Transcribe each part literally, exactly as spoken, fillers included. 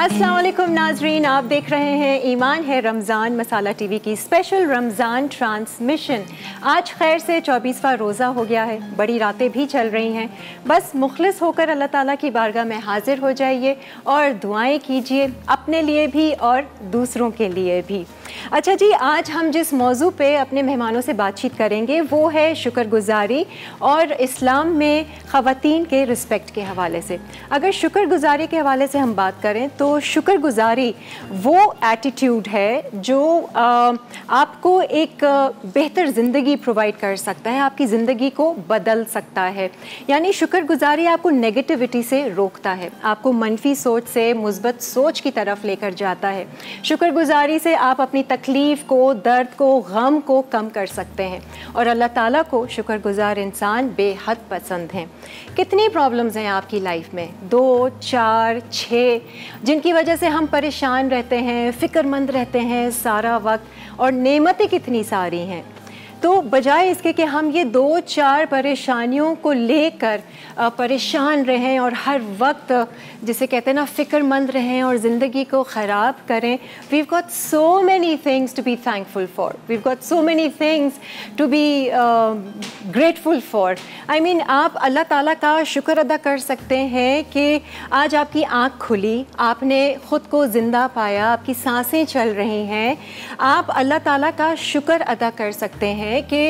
अस्सलाम वालेकुम नाजरीन, आप देख रहे हैं ईमान है रमज़ान मसाला टीवी की स्पेशल रमज़ान ट्रांसमिशन। आज खैर से चौबीसवां रोज़ा हो गया है, बड़ी रातें भी चल रही हैं। बस मुखलिस होकर अल्लाह ताला की बारगाह में हाजिर हो जाइए और दुआएं कीजिए, अपने लिए भी और दूसरों के लिए भी। अच्छा जी, आज हम जिस मौजू पे अपने मेहमानों से बातचीत करेंगे वो है शुक्रगुजारी और इस्लाम में ख़वातीन के रिस्पेक्ट के हवाले से। अगर शुक्रगुजारी के हवाले से हम बात करें तो शुक्रगुजारी वो एटीट्यूड है जो आ, आपको एक बेहतर ज़िंदगी प्रोवाइड कर सकता है, आपकी ज़िंदगी को बदल सकता है। यानी शुक्रगुजारी आपको नेगेटिविटी से रोकता है, आपको मनफी सोच से मुस्बत सोच की तरफ लेकर जाता है। शुक्रगुजारी से आप अपनी तकलीफ़ को, दर्द को, गम को कम कर सकते हैं और अल्लाह ताला को शुक्रगुजार इंसान बेहद पसंद हैं। कितनी प्रॉब्लम्स हैं आपकी लाइफ में, दो चार छः, जिनकी वजह से हम परेशान रहते हैं, फ़िक्रमंद रहते हैं सारा वक्त, और नेमतें कितनी सारी हैं। तो बजाय इसके कि हम ये दो चार परेशानियों को लेकर परेशान रहें और हर वक्त जिसे कहते हैं ना फ़िक्रमंद रहें और ज़िंदगी को ख़राब करें, we've got so many things to be thankful for, we've got so many things to be grateful for. I mean आप अल्लाह ताला का शुक्र अदा कर सकते हैं कि आज आपकी आँख खुली, आपने ख़ुद को ज़िंदा पाया, आपकी सांसें चल रही हैं। आप अल्लाह ताला का शुक्र अदा कर सकते हैं कि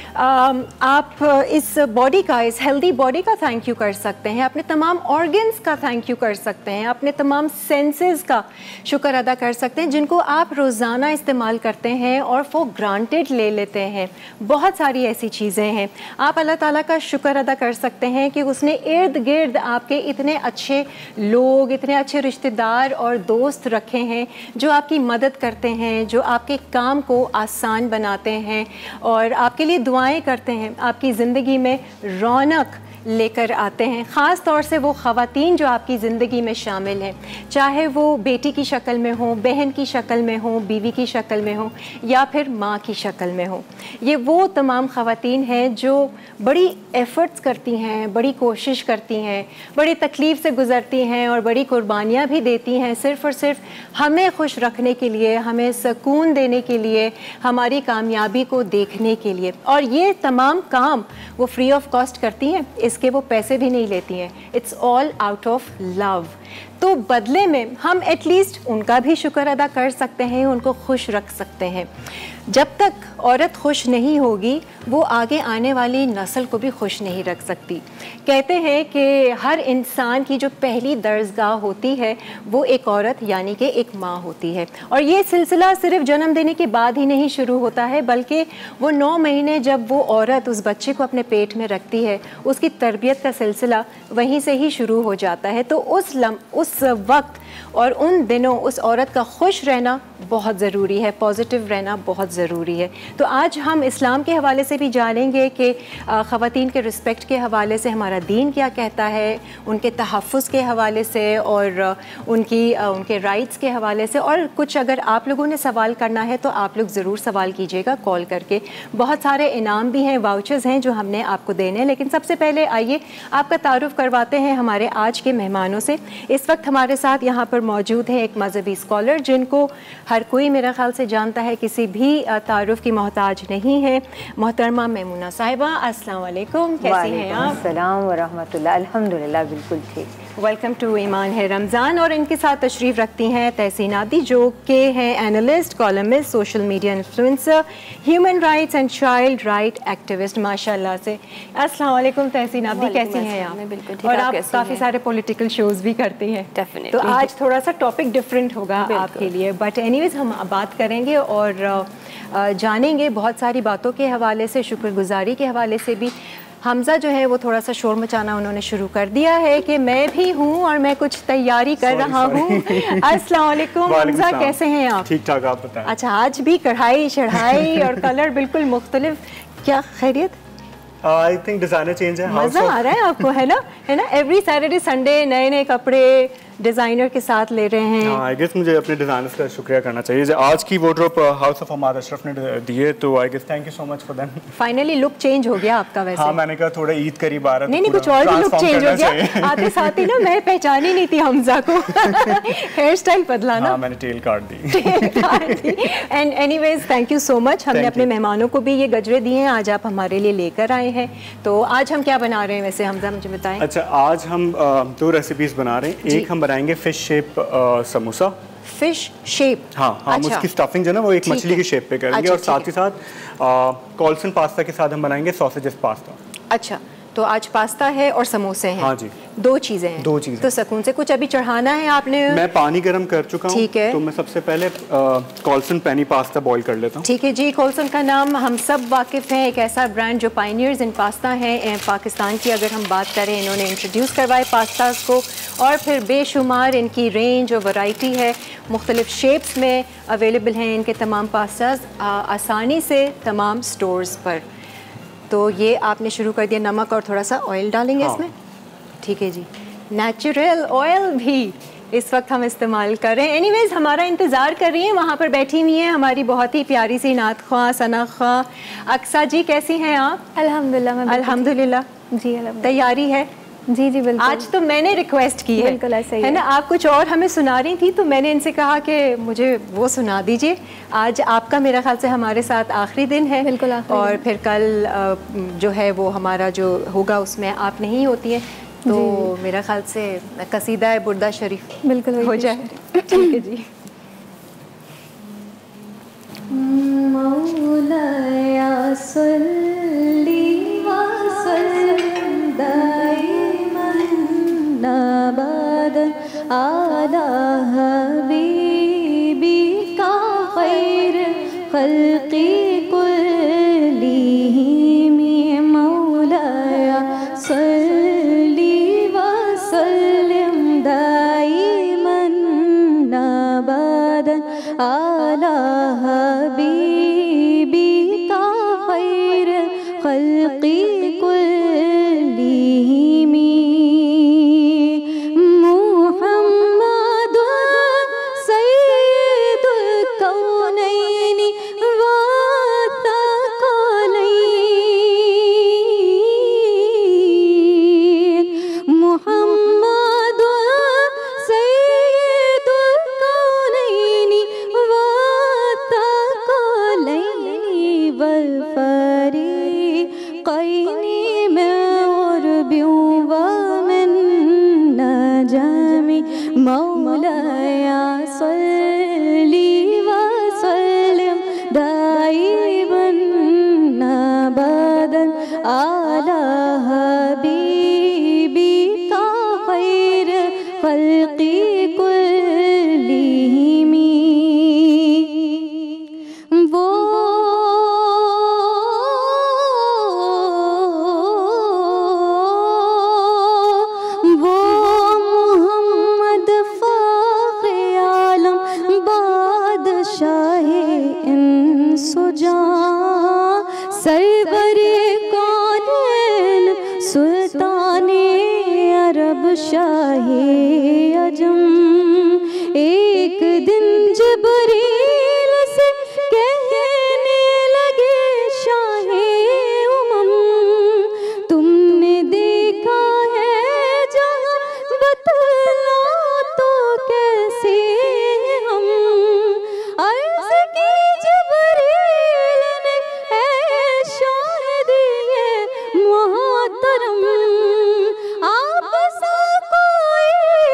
आप इस बॉडी का, इस हेल्दी बॉडी का थैंक यू कर सकते हैं, अपने तमाम ऑर्गन्स का थैंक यू कर सकते हैं, अपने तमाम सेंसेस का शुक्र अदा कर सकते हैं जिनको आप रोज़ाना इस्तेमाल करते हैं और फॉर ग्रांटेड ले लेते हैं। बहुत सारी ऐसी चीज़ें हैं। आप अल्लाह ताला का शुक्र अदा कर सकते हैं कि उसने इर्द गिर्द आपके इतने अच्छे लोग, इतने अच्छे रिश्तेदार और दोस्त रखे हैं जो आपकी मदद करते हैं, जो आपके काम को आसान बनाते हैं और आपके लिए दुआएं करते हैं, आपकी ज़िंदगी में रौनक लेकर आते हैं। ख़ास तौर से वो ख़वातीन जो आपकी ज़िंदगी में शामिल हैं, चाहे वो बेटी की शक्ल में हो, बहन की शक्ल में हो, बीवी की शक्ल में हो या फिर माँ की शक्ल में हो। ये वो तमाम ख़वातीन हैं जो बड़ी एफ़र्ट्स करती हैं, बड़ी कोशिश करती हैं, बड़ी तकलीफ़ से गुज़रती हैं और बड़ी कुर्बानियाँ भी देती हैं सिर्फ़ और सिर्फ हमें खुश रखने के लिए, हमें सुकून देने के लिए, हमारी कामयाबी को देखने के लिए। और ये तमाम काम वो फ्री ऑफ कॉस्ट करती हैं, इसके वो पैसे भी नहीं लेती हैं। It's all out of love. तो बदले में हम एटलीस्ट उनका भी शुक्र अदा कर सकते हैं, उनको खुश रख सकते हैं। जब तक औरत खुश नहीं होगी वो आगे आने वाली नस्ल को भी खुश नहीं रख सकती। कहते हैं कि हर इंसान की जो पहली दर्जगाह होती है वो एक औरत यानी कि एक माँ होती है, और ये सिलसिला सिर्फ जन्म देने के बाद ही नहीं शुरू होता है, बल्कि वो नौ महीने जब वो औरत उस बच्चे को अपने पेट में रखती है उसकी तरबियत का सिलसिला वहीं से ही शुरू हो जाता है। तो उस लम उस वक्त और उन दिनों उस औरत का खुश रहना बहुत ज़रूरी है, पॉजिटिव रहना बहुत ज़रूरी है। तो आज हम इस्लाम के हवाले से भी जानेंगे कि ख़वातीन के रिस्पेक्ट के हवाले से हमारा दीन क्या कहता है, उनके तहफ़्फ़ुज़ के हवाले से और उनकी उनके राइट्स के हवाले से। और कुछ अगर आप लोगों ने सवाल करना है तो आप लोग ज़रूर सवाल कीजिएगा कॉल करके। बहुत सारे इनाम भी हैं, वाउचर्स हैं जो हमने आपको देने हैं। लेकिन सबसे पहले आइए आपका तारुफ़ करवाते हैं हमारे आज के मेहमानों से। इस वक्त हमारे साथ यहाँ पर मौजूद है एक मजहबी स्कॉलर जिनको हर कोई मेरा ख्याल से जानता है, किसी भी तारुफ की मोहताज नहीं है। मोहतरमा मैमूना साहिबा, अस्सलाम वालेकुम, कैसी हैं आप? अस्सलाम व रहमतुल्लाह, अल्हम्दुलिल्लाह बिल्कुल ठीक। वेलकम टू ईमान है रमज़ान। और इनके साथ तशरीफ़ रखती हैं तहसीन आदी जो कि हैं analyst, columnist, social media influencer, human rights and child right activist. माशाल्लाह से। अस्सलाम वालेकुम तहसीन आदी, कैसी हैं आप? बिल्कुल ठीक। और आप काफ़ी सारे पॉलिटिकल शोज़ भी करती हैं। डेफिनेटली। तो आज थोड़ा सा टॉपिक डिफरेंट होगा आपके लिए, बट एनीवेज हम बात करेंगे और जानेंगे बहुत सारी बातों के हवाले से, शुक्रगुजारी के हवाले से भी। हमज़ा जो है वो थोड़ा सा शोर मचाना उन्होंने शुरू कर दिया है कि मैं भी हूँ और मैं कुछ तैयारी कर रहा हूँ। अस्सलाम वालेकुम हमज़ा, कैसे हैं आप? ठीक ठाक, आप बताएं। अच्छा, आज भी कढ़ाई चढ़ाई और कलर बिल्कुल मुख्तलिफ, क्या खैरियत? आई थिंक डिजाइनर चेंज है। मज़ा आ रहा है आपको, है ना? है ना? एवरी सैटरडे संडे नए नए कपड़े, डिज़ाइनर के साथ ले रहे हैं। हाँ, आई गेस मुझे अपने डिज़ाइनर्स का शुक्रिया करना चाहिए। आज की wardrobe house of Hamad Ashraf ने दिए, तो I guess thank you so much for them. Finally look change हो गया आपका वैसे। हाँ, मैंने कहा थोड़ा ईद करीब आ रहा है। नहीं नहीं, कुछ और भी लुक चेंज हो गया। आते साथ ही ना मैं पहचानी नहीं थी हमजा को। हेयर स्टाइल बदला ना। हाँ, मैंने टेल काट दी। And anyways thank you so much. हमने अपने मेहमानों को भी ये गजरे दिए हैं, आज आप हमारे लिए लेकर आए हैं। तो आज हम क्या बना रहे हैं वैसे हमजा, मुझे बताएं। अच्छा, आज हम दो रेसिपीज बना रहे हैं। एक हम बनाएंगे fish shape samosa. Fish shape? हाँ हाँ, अच्छा। उसकी स्टफिंग जो है ना वो एक मछली की शेप पे करेंगे। अच्छा, और साथ ही साथ कॉल्सन पास्ता के साथ हम बनाएंगे सॉसेजेस पास्ता। अच्छा, तो आज पास्ता है और समोसे हैं। हाँ जी, दो चीजें हैं। दो चीजें। तो सुकून से कुछ अभी चढ़ाना है आपने? मैं पानी गर्म कर चुका हूँ। ठीक है। तो मैं सबसे पहले कॉल्सन पेनी पास्ता बॉईल कर लेता हूँ। ठीक है जी। कॉल्सन का नाम हम सब वाकिफ़ हैं, एक ऐसा ब्रांड जो पायनियर्स इन पास्ता हैं पाकिस्तान की। अगर हम बात करें, इन्होंने इंट्रोड्यूस करवाए पास्ताज को और फिर बेशुमार इनकी रेंज और वैरायटी है, मुख्तलिफ शेप्स में अवेलेबल हैं इनके तमाम पास्ताज आसानी से तमाम स्टोर्स पर। तो ये आपने शुरू कर दिया। नमक और थोड़ा सा ऑयल डालेंगे। हाँ। इसमें ठीक है जी। नेचुरल ऑयल भी इस वक्त हम इस्तेमाल कर रहे हैं। एनीवेज, हमारा इंतज़ार कर रही हैं, वहाँ पर बैठी हुई हैं हमारी बहुत ही प्यारी सी नात ख्वां सना ख्वां। अक्सा जी, कैसी हैं आप? अल्हम्दुलिल्लाह। अल्हम्दुलिल्लाह जी। तैयारी है? जी जी बिल्कुल। आज तो मैंने रिक्वेस्ट की है, बिल्कुल ऐसा ही है ना। आप कुछ और हमें सुना रही थी, तो मैंने इनसे कहा कि मुझे वो सुना दीजिए। आज आपका मेरा ख्याल से हमारे साथ आखिरी दिन है। बिल्कुल। और फिर कल जो है वो हमारा जो होगा उसमें आप नहीं होती हैं, तो मेरा ख्याल से कसीदा है बुर्दा शरीफ बिल्कुल हो जाए। ठीक है जी। मौलाया सल्ली व सल्लिम दाइमन अबदन अला हबीबी का खैर खल्क़ी कुल्लिहिम। मौलाया सल्ली व सल्लिम दाइमन अबदन अला हबीबी का खैर खल्क़ी कुल्लिहिम। मुहम्मद सय्यदुल कौनैन व थक़लैन। मुहम्मद सय्यदुल कौनैन व थक़लैन वल फरीक़ैन में उर्बियों व मिन नजमी। मौलाया सल्ली व सल्लिम दाइमन अबदन अला हबीबी का खैर खल्क़ी कुल्लिहिम। वो वो मोहम्मद फ़ाख़्रे आलम बादशाहे इंसो जां सरवरे कौनैन सुल्ताने अरब शाहे अजम। एक दिन जिब्रील से कहने लगे शाहे उमम, तुमने देखा है जहाँ बतला तो कैसे हम। अर्ज़ की जिब्रील ने ऐ शाहिद ये मोहतरम, आप सा कोई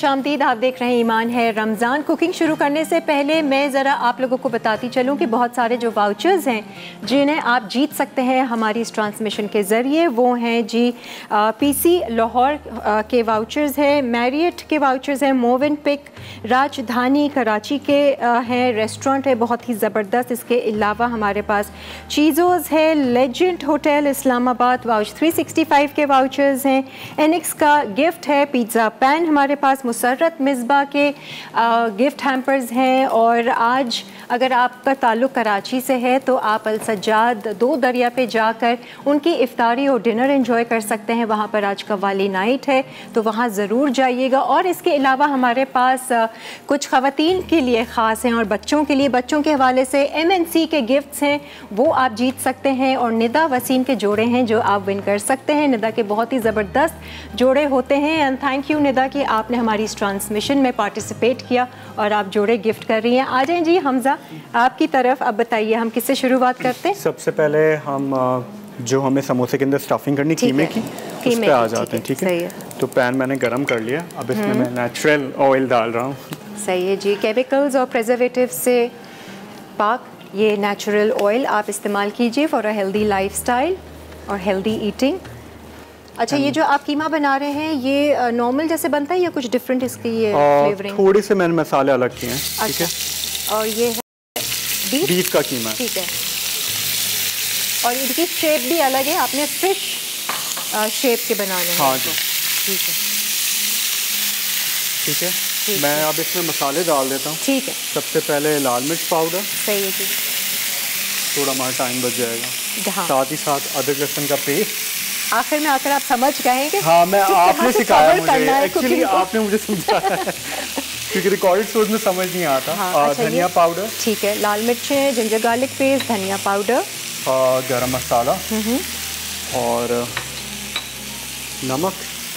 खुशामदीद। आप देख रहे हैं ईमान है रमज़ान। कुकिंग शुरू करने से पहले मैं ज़रा आप लोगों को बताती चलूँ कि बहुत सारे जो वाउचर्स हैं जिन्हें आप जीत सकते हैं हमारी इस ट्रांसमिशन के ज़रिए, वो हैं जी पीसी लाहौर के वाउचर्स हैं, मैरियट के वाउचर्स हैं, मोवन पिक राजधानी कराची के हैं, रेस्टोरेंट है बहुत ही ज़बरदस्त। इसके अलावा हमारे पास चीज़ोज़ है, legend hotel Islamabad Vouch three sixty five के वाउचर्स हैं, एनिक्स का गिफ्ट है, पिज़्ज़ा पैन हमारे पास, मुसर्रत मिसबा के आ, गिफ्ट हैम्पर्स हैं। और आज अगर आपका ताल्लुक़ कराची से है तो आप अल सज्जाद दो दरिया पे जाकर उनकी इफ्तारी और डिनर एंजॉय कर सकते हैं। वहाँ पर आज कव्वाली नाइट है तो वहाँ ज़रूर जाइएगा। और इसके अलावा हमारे पास आ, कुछ ख़वातीन के लिए ख़ास हैं और बच्चों के लिए, बच्चों के हवाले से एम एन सी के गिफ्ट्स हैं वो आप जीत सकते हैं। और निदा वसीम के जोड़े हैं जो आप विन कर सकते हैं। निदा के बहुत ही ज़बरदस्त जोड़े होते हैं। एंड थैंक यू निदा कि आपने हमारी इस ट्रांसमिशन में पार्टिसिपेट किया और आप जोड़े गिफ्ट कर रही हैं। आ जाएं जी हमजा आपकी तरफ। अब बताइए हम किससे शुरुआत करते हैं? सबसे पहले हम जो हमें समोसे के अंदर स्टफिंग करनी कीमे की, उस पे आ जाते हैं। ठीक है, तो पैन मैंने गरम कर लिया। अब इसमें मैं नेचुरल ऑयल डाल रहा हूँ। सही है जी, केमिकल्स और प्रिजर्वेटिव से पाक ये नेचुरल ऑयल आप इस्तेमाल कीजिए फॉर अ हेल्दी लाइफस्टाइल और हेल्दी ईटिंग। अच्छा, ये जो आप कीमा बना रहे हैं ये नॉर्मल जैसे बनता है या कुछ डिफरेंट इसकी ये फ्लेवरिंग? थोड़े से मैंने मसाले अलग किए हैं। ठीक है, और ये है बीफ, बीफ का कीमा। ठीक है, और इनकी शेप भी अलग है, आपने फिश शेप के बनाने हैं। हाँ जी, ठीक है ठीक है। मैं अब इसमें मसाले डाल देता हूँ। ठीक है, सबसे पहले लाल मिर्च पाउडर। सही है जी, थोड़ा हमारा टाइम बच जाएगा। हाँ। साथ ही साथ अदरक लहसुन का पेस्ट। आखिर में आकर आप समझ गए कि हाँ, मैं आपने सिखाया मुझे, एक्चुअली आपने मुझे समझाया क्योंकि रिकॉर्डेड शोज में समझ नहीं आता। हाँ, और अच्छा, धनिया पाउडर, ठीक है, लाल मिर्चें, जिंजर गार्लिक पेस्ट, धनिया पाउडर, और गरम मसाला और नमक,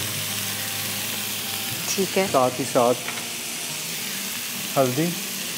ठीक है, साथ ही साथ हल्दी,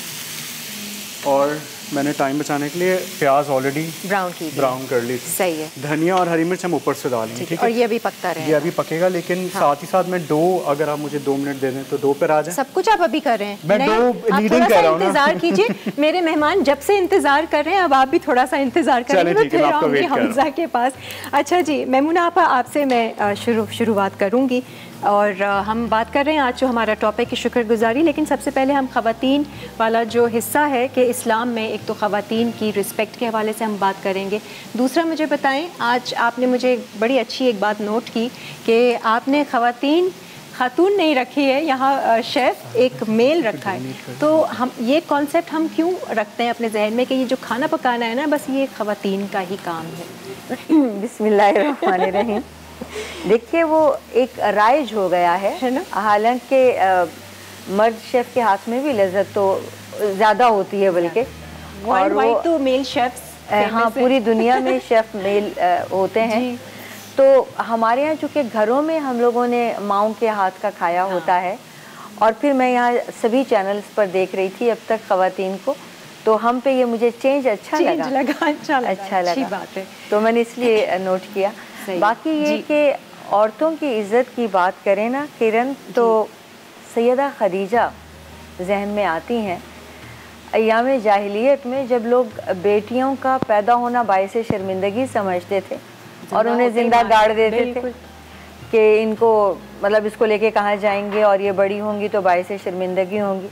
और मैंने टाइम बचाने के लिए प्याज ऑलरेडी ब्राउन की ब्राउन कर ली। सही है। धनिया और हरी मिर्च हम ऊपर से डालेंगे। ठीक है, और ये अभी पकता रहेगा। ये अभी पकेगा, लेकिन हाँ। साथ ही साथ मैं डो, अगर आप मुझे दो मिनट दे दें तो दो पर आ जाए। सब कुछ आप अभी कर रहे हैं? मैं नहीं, डो लीडिंग कर रहा हूं ना। इंतजार कीजिए, मेरे मेहमान जब से इंतजार कर रहे हैं अब आप भी थोड़ा सा इंतजार करेंगे। मैं फिर आऊंगी हमजा के पास। अच्छा जी मैमूना आपा, आपसे मैं शुरू शुरुआत करूंगी और हम बात कर रहे हैं आज जो हमारा टॉपिक है शुक्रगुजारी। लेकिन सबसे पहले हम ख़वातीन वाला जो हिस्सा है कि इस्लाम में एक तो ख़वातीन की रिस्पेक्ट के हवाले से हम बात करेंगे। दूसरा मुझे बताएं, आज आपने मुझे बड़ी अच्छी एक बात नोट की कि आपने ख़वातीन खातून नहीं रखी है, यहाँ शेफ़ एक मेल रखा है। तो हम ये कॉन्सेप्ट हम क्यों रखते हैं अपने जहन में कि ये जो खाना पकाना है ना बस ये ख़वातीन का ही काम है? बिस्मिल्लाहिर्रहमानिर्रहीम। देखिए वो एक राइज हो गया है, है ना। हालांकि मर्द शेफ के हाथ में भी लज्जत तो ज़्यादा होती है, बल्कि और वो तो मेल शेफ्स हाँ पूरी दुनिया में शेफ मेल होते हैं। तो हमारे यहाँ चूँकि घरों में हम लोगों ने माओं के हाथ का खाया हाँ। होता है, और फिर मैं यहाँ सभी चैनल्स पर देख रही थी अब तक ख़वातीन को, तो हम पे ये मुझे चेंज अच्छा चेंज लगा, लगा अच्छा लगा, अच्छा लगा। अच्छी बात है। तो मैंने इसलिए नोट किया। बाकी ये कि औरतों की इज़्ज़त की बात करें ना किरण, तो सैयदा खदीजा जहन में आती हैं। अय्याम जाहिलियत में जब लोग बेटियों का पैदा होना बाइस शर्मिंदगी समझते थे और उन्हें ज़िंदा गाड़ देते थे कि इनको मतलब इसको लेके कहाँ जाएंगे और ये बड़ी होंगी तो बाइस शर्मिंदगी होंगी,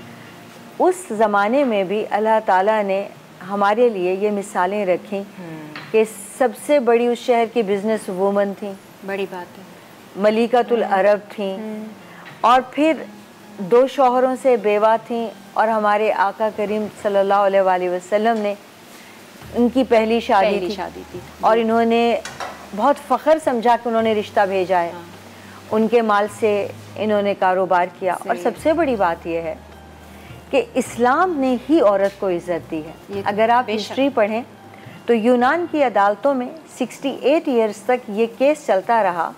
उस ज़माने में भी अल्लाह ताला ने हमारे लिए ये मिसालें रखी कि सबसे बड़ी उस शहर की बिजनेस वूमन थी, बड़ी बात है, मलिकातुल अरब थी, और फिर दो शौहरों से बेवा थी, और हमारे आका करीम सल्लल्लाहु अलैहि वसल्लम ने उनकी पहली शादी पहली थी, शादी थी और इन्होंने बहुत फ़ख्र समझा कि उन्होंने रिश्ता भेजा है। हाँ। उनके माल से इन्होंने कारोबार किया, और सबसे बड़ी बात यह है कि इस्लाम ने ही औरत को इज़्ज़त दी है। अगर आप हिस्ट्री पढ़ें तो यूनान की अदालतों में अड़सठ इयर्स तक ये केस चलता रहा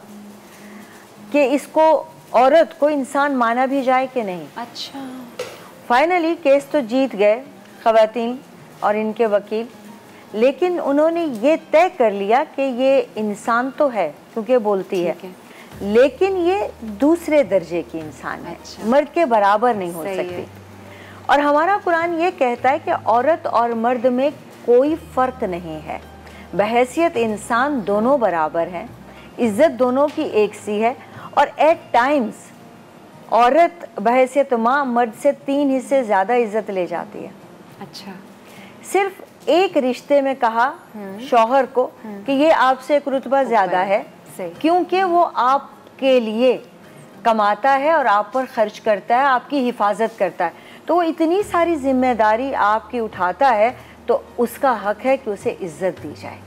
कि इसको औरत को इंसान माना भी जाए कि नहीं। अच्छा, फाइनली केस तो जीत गए ख़वातीन और इनके वकील, लेकिन उन्होंने ये तय कर लिया कि ये इंसान तो है क्योंकि बोलती है, लेकिन ये दूसरे दर्जे की इंसान है, अच्छा। मर्द के बराबर नहीं हो सकती। और हमारा कुरान ये कहता है कि औरत और मर्द में कोई फ़र्क नहीं है, बहैसियत इंसान दोनों बराबर हैं, इज़्ज़त दोनों की एक सी है। और एट टाइम्स औरत बहैसियत माँ मर्द से तीन हिस्से ज़्यादा इज़्ज़त ले जाती है। अच्छा। सिर्फ एक रिश्ते में कहा शौहर को कि ये आपसे एक रुतबा ज़्यादा है, क्योंकि वो आपके लिए कमाता है और आप पर खर्च करता है, आपकी हिफाजत करता है, तो वो इतनी सारी जिम्मेदारी आपकी उठाता है, तो उसका हक है कि उसे इज्जत दी जाए।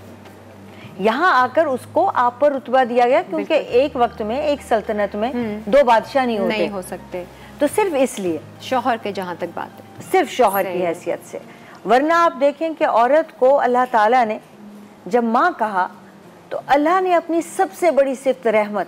यहाँ आकर उसको आप पर रुतबा दिया गया, क्योंकि एक वक्त में एक सल्तनत में दो बादशाह नहीं होते, नहीं हो सकते, तो सिर्फ इसलिए शौहर के जहाँ तक बात है, सिर्फ शौहर की हैसियत से। वरना आप देखें कि औरत को अल्लाह ताला ने जब माँ कहा तो अल्लाह ने अपनी सबसे बड़ी सिफ्त रहमत,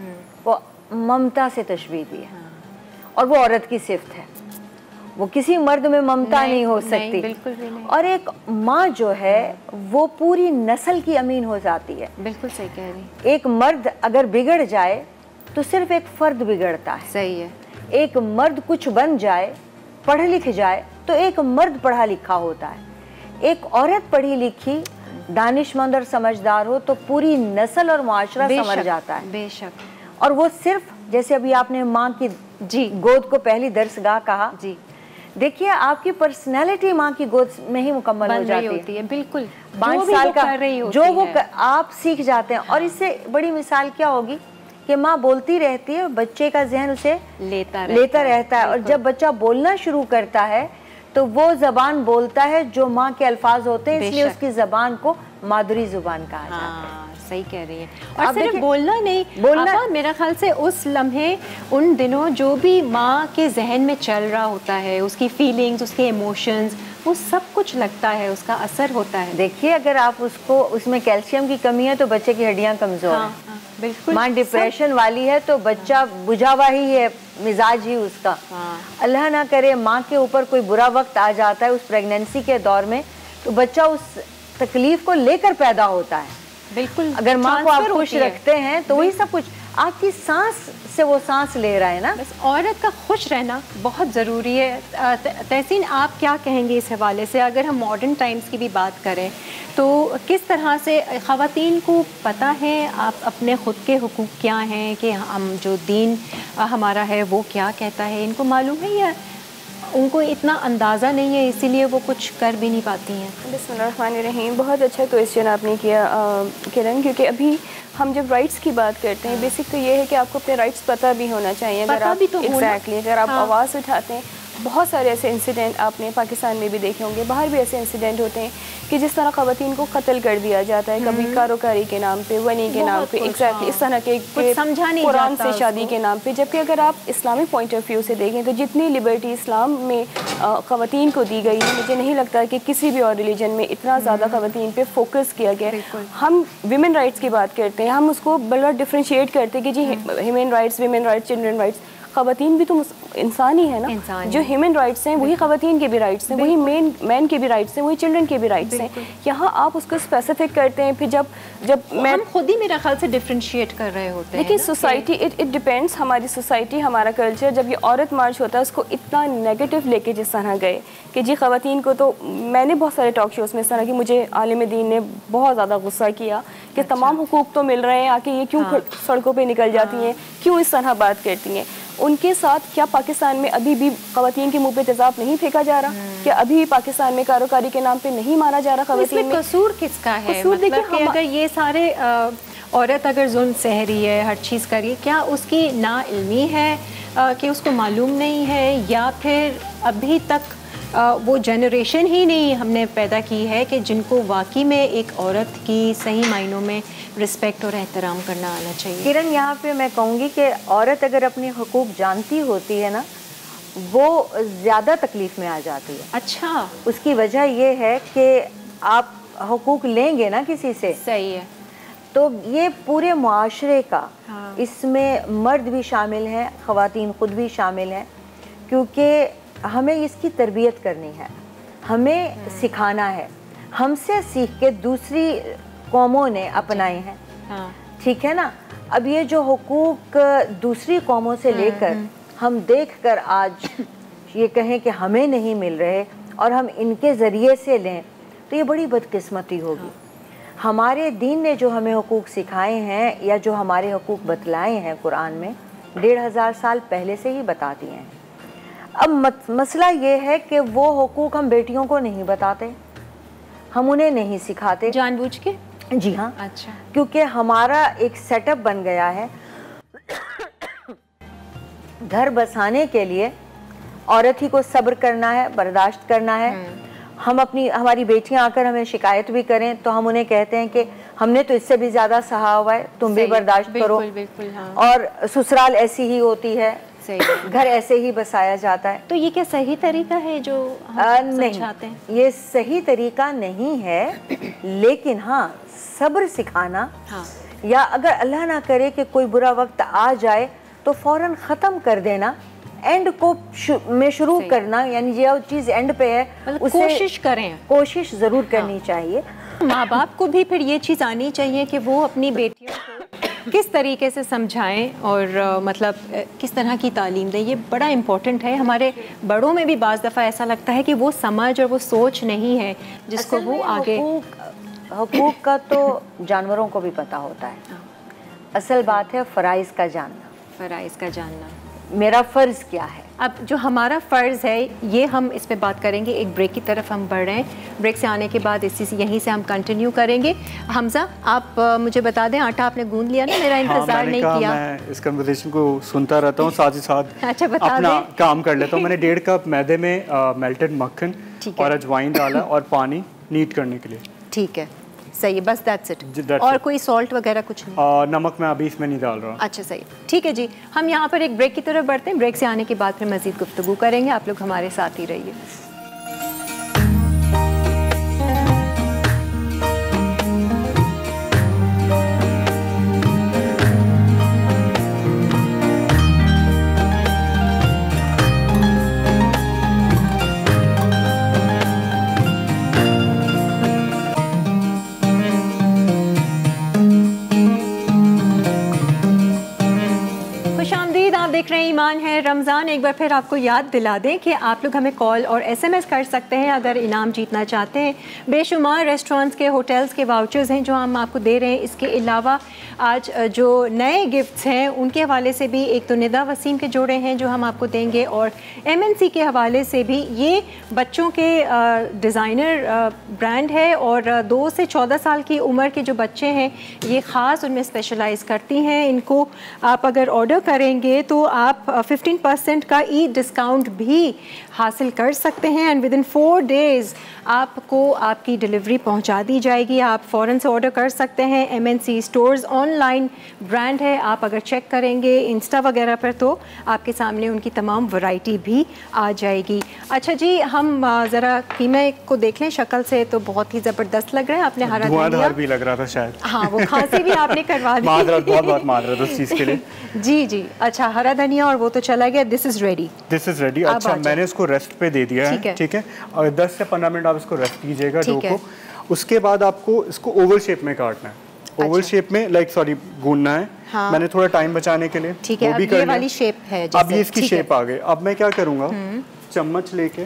वो ममता से तशबीह दी है, और वो औरत की सिफ्त है। वो किसी मर्द में ममता नहीं, नहीं हो सकती, नहीं, बिल्कुल भी नहीं। और एक माँ जो है वो पूरी नस्ल की अमीन हो जाती है। बिल्कुल सही कह रही। एक मर्द अगर बिगड़ जाए तो सिर्फ एक फर्द बिगड़ता है, सही है। एक मर्द कुछ बन जाए, पढ़ लिख जाए, तो एक मर्द पढ़ा लिखा होता है। एक औरत पढ़ी लिखी, दानिशमंद और समझदार हो तो पूरी नस्ल और माशरा समझ जाता है। बेशक। और वो सिर्फ जैसे अभी आपने माँ की जी गोद को पहली दरसगाह कहा, जी देखिए आपकी पर्सनैलिटी माँ की गोद में ही मुकम्मल हो जाती होती है। बिल्कुल, पाँच साल का जो वो आप सीख जाते हैं। और इससे बड़ी मिसाल क्या होगी कि माँ बोलती रहती है, बच्चे का जहन उसे लेता रहता, लेता रहता है, और जब बच्चा बोलना शुरू करता है तो वो जबान बोलता है जो माँ के अल्फाज होते हैं, इसलिए उसकी जबान को माधुरी जुबान कहा जाता है। सही कह रही है। और सिर्फ बोलना नहीं, बोलना आपा, मेरा ख्याल से उस लम्हे उन दिनों जो भी माँ के जहन में चल रहा होता है, उसकी फीलिंग्स, उसके इमोशंस, वो सब कुछ लगता है, उसका असर होता है। देखिए अगर आप उसको उसमें कैल्शियम की कमी है तो बच्चे की हड्डियाँ कमजोर हाँ, हैं। हाँ, बिल्कुल। माँ डिप्रेशन वाली है तो बच्चा बुझा हुआ ही है, मिजाज ही उसका। हाँ। अल्लाह ना करे माँ के ऊपर कोई बुरा वक्त आ जाता है उस प्रेगनेंसी के दौर में, तो बच्चा उस तकलीफ को लेकर पैदा होता है। बिल्कुल। अगर माँ को आप खुश रखते हैं तो वही सब कुछ, आपकी सांस से वो सांस ले रहा है ना। बस औरत का खुश रहना बहुत ज़रूरी है। तहसीन, आप क्या कहेंगे इस हवाले से? अगर हम मॉडर्न टाइम्स की भी बात करें तो किस तरह से ख़वातीन को पता है आप अपने ख़ुद के हुकूक क्या हैं, कि हम जो दीन हमारा है वो क्या कहता है, इनको मालूम है या उनको इतना अंदाज़ा नहीं है इसीलिए वो कुछ कर भी नहीं पाती हैं? बिस्मिल्लाहिर्रहमानिर्रहीम। बहुत अच्छा क्वेश्चन आपने किया किरण, क्योंकि अभी हम जब राइट्स की बात करते हैं, बेसिक तो ये है कि आपको अपने राइट्स पता भी होना चाहिए। अगर आप एग्जैक्टली अगर आप आवाज़ उठाते हैं, बहुत सारे ऐसे इंसिडेंट आपने पाकिस्तान में भी देखे होंगे, बाहर भी ऐसे इंसिडेंट होते हैं कि जिस तरह ख़वातीन को कत्ल कर दिया जाता है, कभी कारोकारी के नाम पे, वनी के नाम पे, एग्जैक्टली इस तरह के कुरान से शादी के नाम पे। जबकि अगर आप इस्लामिक पॉइंट ऑफ व्यू से देखें तो जितनी लिबर्टी इस्लाम में ख़वातीन को दी गई है, मुझे नहीं लगता कि किसी भी और रिलीजन में इतना ज़्यादा ख़वातीन पे फोकस किया गया। हम विमेन राइट्स की बात करते हैं, हम उसको बड़ा डिफ्रेंशिएट करते हैं कि जी human rights, women rights, children rights. ख़वातीन भी तो इंसान ही है ना, इंसान जो ह्यूमन राइट्स हैं वही ख़वातीन के भी राइट्स हैं, वही मेन मैन के भी राइट्स हैं, वही चिल्ड्रन के भी राइट्स हैं। यहाँ आप उसको स्पेसिफिक करते हैं, फिर जब जब मैं खुद ही मेरा ख्याल से डिफ्रेंशिएट कर रहे होते हैं। देखिए सोसाइटी, इट इट डिपेंड्स, हमारी सोसाइटी, हमारा कल्चर। जब ये औरत मार्च होता है उसको इतना नेगेटिव लेके जिस तरह गए कि जी ख़वातीन को, तो मैंने बहुत सारे टॉक शोज़ में इस तरह की, मुझे आलिम दीन ने बहुत ज़्यादा गुस्सा किया कि अच्छा। तमाम हुकूक तो मिल रहे हैं, आके ये क्यों हाँ। सड़कों पर निकल जाती हैं, क्यों इस तरह बात करती हैं। उनके साथ क्या पाकिस्तान में अभी भी ख़वातीन के मुंह पे तेज़ाब नहीं फेंका जा रहा? क्या अभी भी पाकिस्तान में कारोकारी के नाम पे नहीं मारा जा रहा ख़वातीन में? कसूर किसका है? कसूर मतलब देखिए, कि अगर ये सारे औरत अगर जुल्म सह रही है, हर चीज़ कर रही है, क्या उसकी नाइल्मी है आ, कि उसको मालूम नहीं है, या फिर अभी तक आ, वो जनरेशन ही नहीं हमने पैदा की है कि जिनको वाकई में एक औरत की सही मायनों में रिस्पेक्ट और एहतराम करना आना चाहिए? किरण, यहाँ पे मैं कहूँगी कि औरत अगर अपने हुकूक जानती होती है ना, वो ज़्यादा तकलीफ़ में आ जाती है। अच्छा, उसकी वजह ये है कि आप हुकूक लेंगे ना किसी से, सही है, तो ये पूरे मुआशरे का, हाँ। इसमें मर्द भी शामिल हैं, ख़वातीन ख़ुद भी शामिल हैं, क्योंकि हमें इसकी तरबियत करनी है, हमें सिखाना है। हमसे सीख के दूसरी कौमों ने अपनाए हैं, हाँ। ठीक है ना। अब ये जो हुकूक दूसरी कौमों से लेकर हम देखकर आज ये कहें कि हमें नहीं मिल रहे और हम इनके ज़रिए से लें, तो ये बड़ी बदकिस्मती होगी। हमारे दीन ने जो हमें हुकूक सिखाए हैं या जो हमारे हुकूक बतलाए हैं कुरान में, डेढ़ हज़ार साल पहले से ही बता दिए हैं। अब मसला ये है कि वो हुकूक हम बेटियों को नहीं बताते, हम उन्हें नहीं सिखाते जानबूझ के। जी हाँ, अच्छा, क्योंकि हमारा एक सेटअप बन गया है, घर बसाने के लिए औरत ही को सब्र करना है, बर्दाश्त करना है। हम अपनी हमारी बेटियां आकर हमें शिकायत भी करें तो हम उन्हें कहते हैं कि हमने तो इससे भी ज़्यादा सहा हुआ है, तुम भी बर्दाश्त करो। बिल्कुल, बिल्कुल, हाँ। और ससुराल ऐसी ही होती है, घर ऐसे ही बसाया जाता है। तो ये क्या सही तरीका है जो हम समझाते हैं? नहीं, ये सही तरीका नहीं है, लेकिन हाँ सब्र सिखाना, हाँ। या अगर अल्लाह ना करे कि कोई बुरा वक्त आ जाए तो फौरन ख़त्म कर देना, एंड को शु, में शुरू करना, यानी जो चीज़ एंड पे है मतलब कोशिश करें, कोशिश ज़रूर करनी हाँ। चाहिए। माँ बाप को भी फिर ये चीज़ आनी चाहिए कि वो अपनी बेटियों को किस तरीके से समझाएं और आ, मतलब आ, किस तरह की तालीम दें, ये बड़ा इम्पोर्टेंट है। हमारे बड़ों में भी बाज़ दफ़ा ऐसा लगता है कि वो समझ और वो सोच नहीं है जिसको वो आगे। हुकूक का तो जानवरों को भी पता होता है, असल बात है फ़राइज़ का जानना। फ़राइज़ का जानना, मेरा फ़र्ज़ क्या है। अब जो हमारा फ़र्ज़ है ये हम इस पे बात करेंगे, एक ब्रेक की तरफ हम बढ़ रहे हैं। ब्रेक से आने के बाद इसी से यहीं से हम कंटिन्यू करेंगे। हमज़ा, आप आ, मुझे बता दें, आटा आपने गूंद लिया ना? मेरा इंतज़ार हाँ, नहीं किया। मैं इस कन्वर्सेशन को सुनता रहता हूँ, साथ ही साथ अच्छा, बता अपना काम कर लेता हूँ। मैंने डेढ़ कप मैदे में मेल्टेड मक्खन और अजवाइन डाला और पानी नीट करने के लिए। ठीक है, सही है, बस दैट्स इट। और कोई सॉल्ट वगैरह कुछ नहीं? आ, नमक मैं अभी इसमें नहीं डाल रहा। अच्छा, सही, ठीक है जी। हम यहाँ पर एक ब्रेक की तरफ बढ़ते हैं। ब्रेक से आने के बाद फिर मज़ीद गुफ्तगू करेंगे। आप लोग हमारे साथ ही रहिए। देख रहे हैं ईमान है रमज़ान। एक बार फिर आपको याद दिला दें कि आप लोग हमें कॉल और एसएमएस कर सकते हैं अगर इनाम जीतना चाहते हैं। बेशुमार रेस्टोरेंट्स के, होटल्स के वाउचर्स हैं जो हम आपको दे रहे हैं। इसके अलावा आज जो नए गिफ्ट्स हैं उनके हवाले से भी, एक तो निदा वसीम के जोड़े हैं जो हम आपको देंगे, और एमएनसी के हवाले से भी। ये बच्चों के डिज़ाइनर ब्रांड है और दो से चौदह साल की उम्र के जो बच्चे हैं ये ख़ास उनमें स्पेशलाइज़ करती हैं। इनको आप अगर ऑर्डर करेंगे तो आप फिफ्टीन परसेंट का ई डिस्काउंट भी हासिल कर सकते हैं and within four days आपको आपकी डिलीवरी पहुंचा दी जाएगी। आप फ़ौरन से ऑर्डर कर सकते हैं। एमएनसी स्टोर्स ऑनलाइन ब्रांड है, आप अगर चेक करेंगे इंस्टा वगैरह पर तो आपके सामने उनकी तमाम वैरायटी भी आ जाएगी। अच्छा जी, हम ज़रा कीमे को देख लें। शक्ल से तो बहुत ही ज़बरदस्त लग रहा है। आपने हरा धनिया भी लग रहा था शायद। हाँ, वो खांसी भी आपने करवा दी। मादरत, बहुत बहुत मादरत उस चीज़ के लिए। जी जी, अच्छा, हरा धनिया और वो तो चला गया। This is ready, this is ready. अच्छा, मैंने इसको रेस्ट पे दे दिया है, ठीक है। और दस से पंद्रह मिनट आप इसको रेस्ट कीजिएगा डो को। उसके बाद आपको इसको ओवल शेप में काटना है। ओवल अच्छा। शेप में, लाइक सॉरी, गूंदना है। हाँ। मैंने थोड़ा टाइम बचाने के लिए, ठीक है, अब ये वाली शेप है। अब ये इसकी शेप आ गई। अब मैं क्या करूँगा, चम्मच लेके,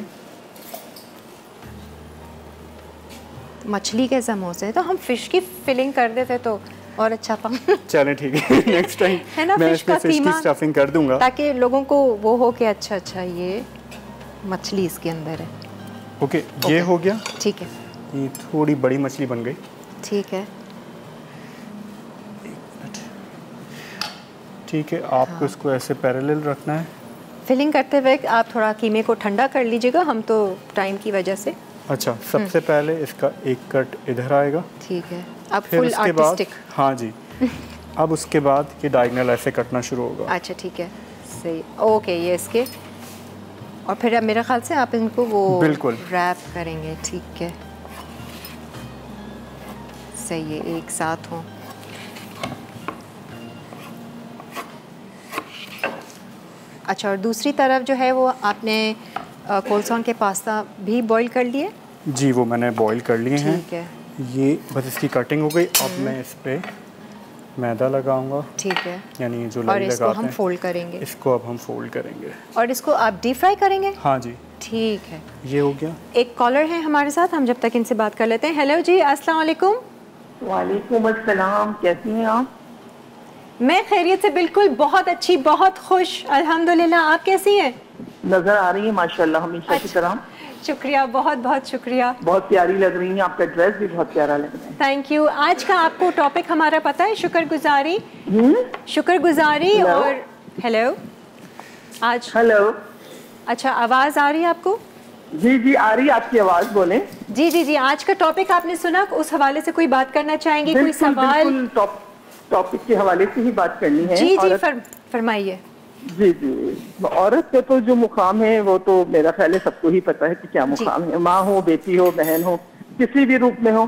मछली के समोसे तो हम फिश की फिलिंग कर देते तो और अच्छा था। चले ठीक है, नेक्स्ट टाइम है ना, मैं फिश का फिश की स्टफिंग कर दूंगा ताकि लोगों को वो हो कि अच्छा अच्छा ये मछली इसके अंदर है। ओके, ये हो गया, ठीक है। ये थोड़ी बड़ी मछली बन गई, ठीक है। ठीक है, आपको हाँ। इसको ऐसे पैरेलल रखना है। फिलिंग करते हुए आप थोड़ा कीमे को ठंडा कर लीजिएगा, हम तो टाइम की वजह से। अच्छा, सबसे पहले इसका एक कट इधर आएगा, ठीक है। अब फुल आर्टिस्टिक, हाँ जी। अब उसके बाद ये डायगोनल ऐसे कटना शुरू होगा। अच्छा, ठीक है, सही, ओके। ये इसके, और फिर अब मेरे ख्याल से आप इनको वो बिल्कुल रैप करेंगे, ठीक है, सही है, एक साथ हो। अच्छा, और दूसरी तरफ जो है वो आपने कोलसॉन के पास्ता भी बॉईल कर लिए? जी, वो मैंने बॉईल कर लिए हैं। ठीक है, ये बस इसकी कटिंग हो गई। अब मैं इस पे मैदा लगाऊंगा, ठीक है, यानी जो और इसको हम फोल्ड करेंगे। इसको अब हम फोल्ड करेंगे और इसको आप डीप फ्राई करेंगे? हाँ जी, ठीक है। ये हो गया। एक कॉलर है हमारे साथ, हम जब तक इनसे बात कर लेते हैं। हेलो जी, अस्सलाम वालेकुम। वालेकुम अस्सलाम, कैसी हैं आप? मैं खैरियत से बिल्कुल बहुत अच्छी, बहुत खुश, अल्हम्दुलिल्लाह। आप कैसी हैं? नजर आ रही है माशाल्लाह, हमेशा की तरह। शुक्रिया, बहुत बहुत शुक्रिया। बहुत प्यारी लग रही है, आपका ड्रेस भी बहुत प्यारा लग रहा है। Thank you. आज का आपको टॉपिक हमारा पता है, शुक्रगुजारी। शुक्रगुजारी और हेलो आज हेलो, अच्छा आवाज आ रही है आपको? जी जी आ रही है आपकी आवाज, बोले। जी जी जी, आज का टॉपिक आपने सुना, उस हवाले से कोई बात करना चाहेंगे? कोई सवाल? टॉपिक के हवाले से ही बात करनी है। जी जी फर, फरमाइए। जी जी, औरत का तो जो मुकाम है वो तो मेरा ख्याल है सबको ही पता है कि क्या मुकाम है। माँ हो, बेटी हो, बहन हो, किसी भी रूप में हो,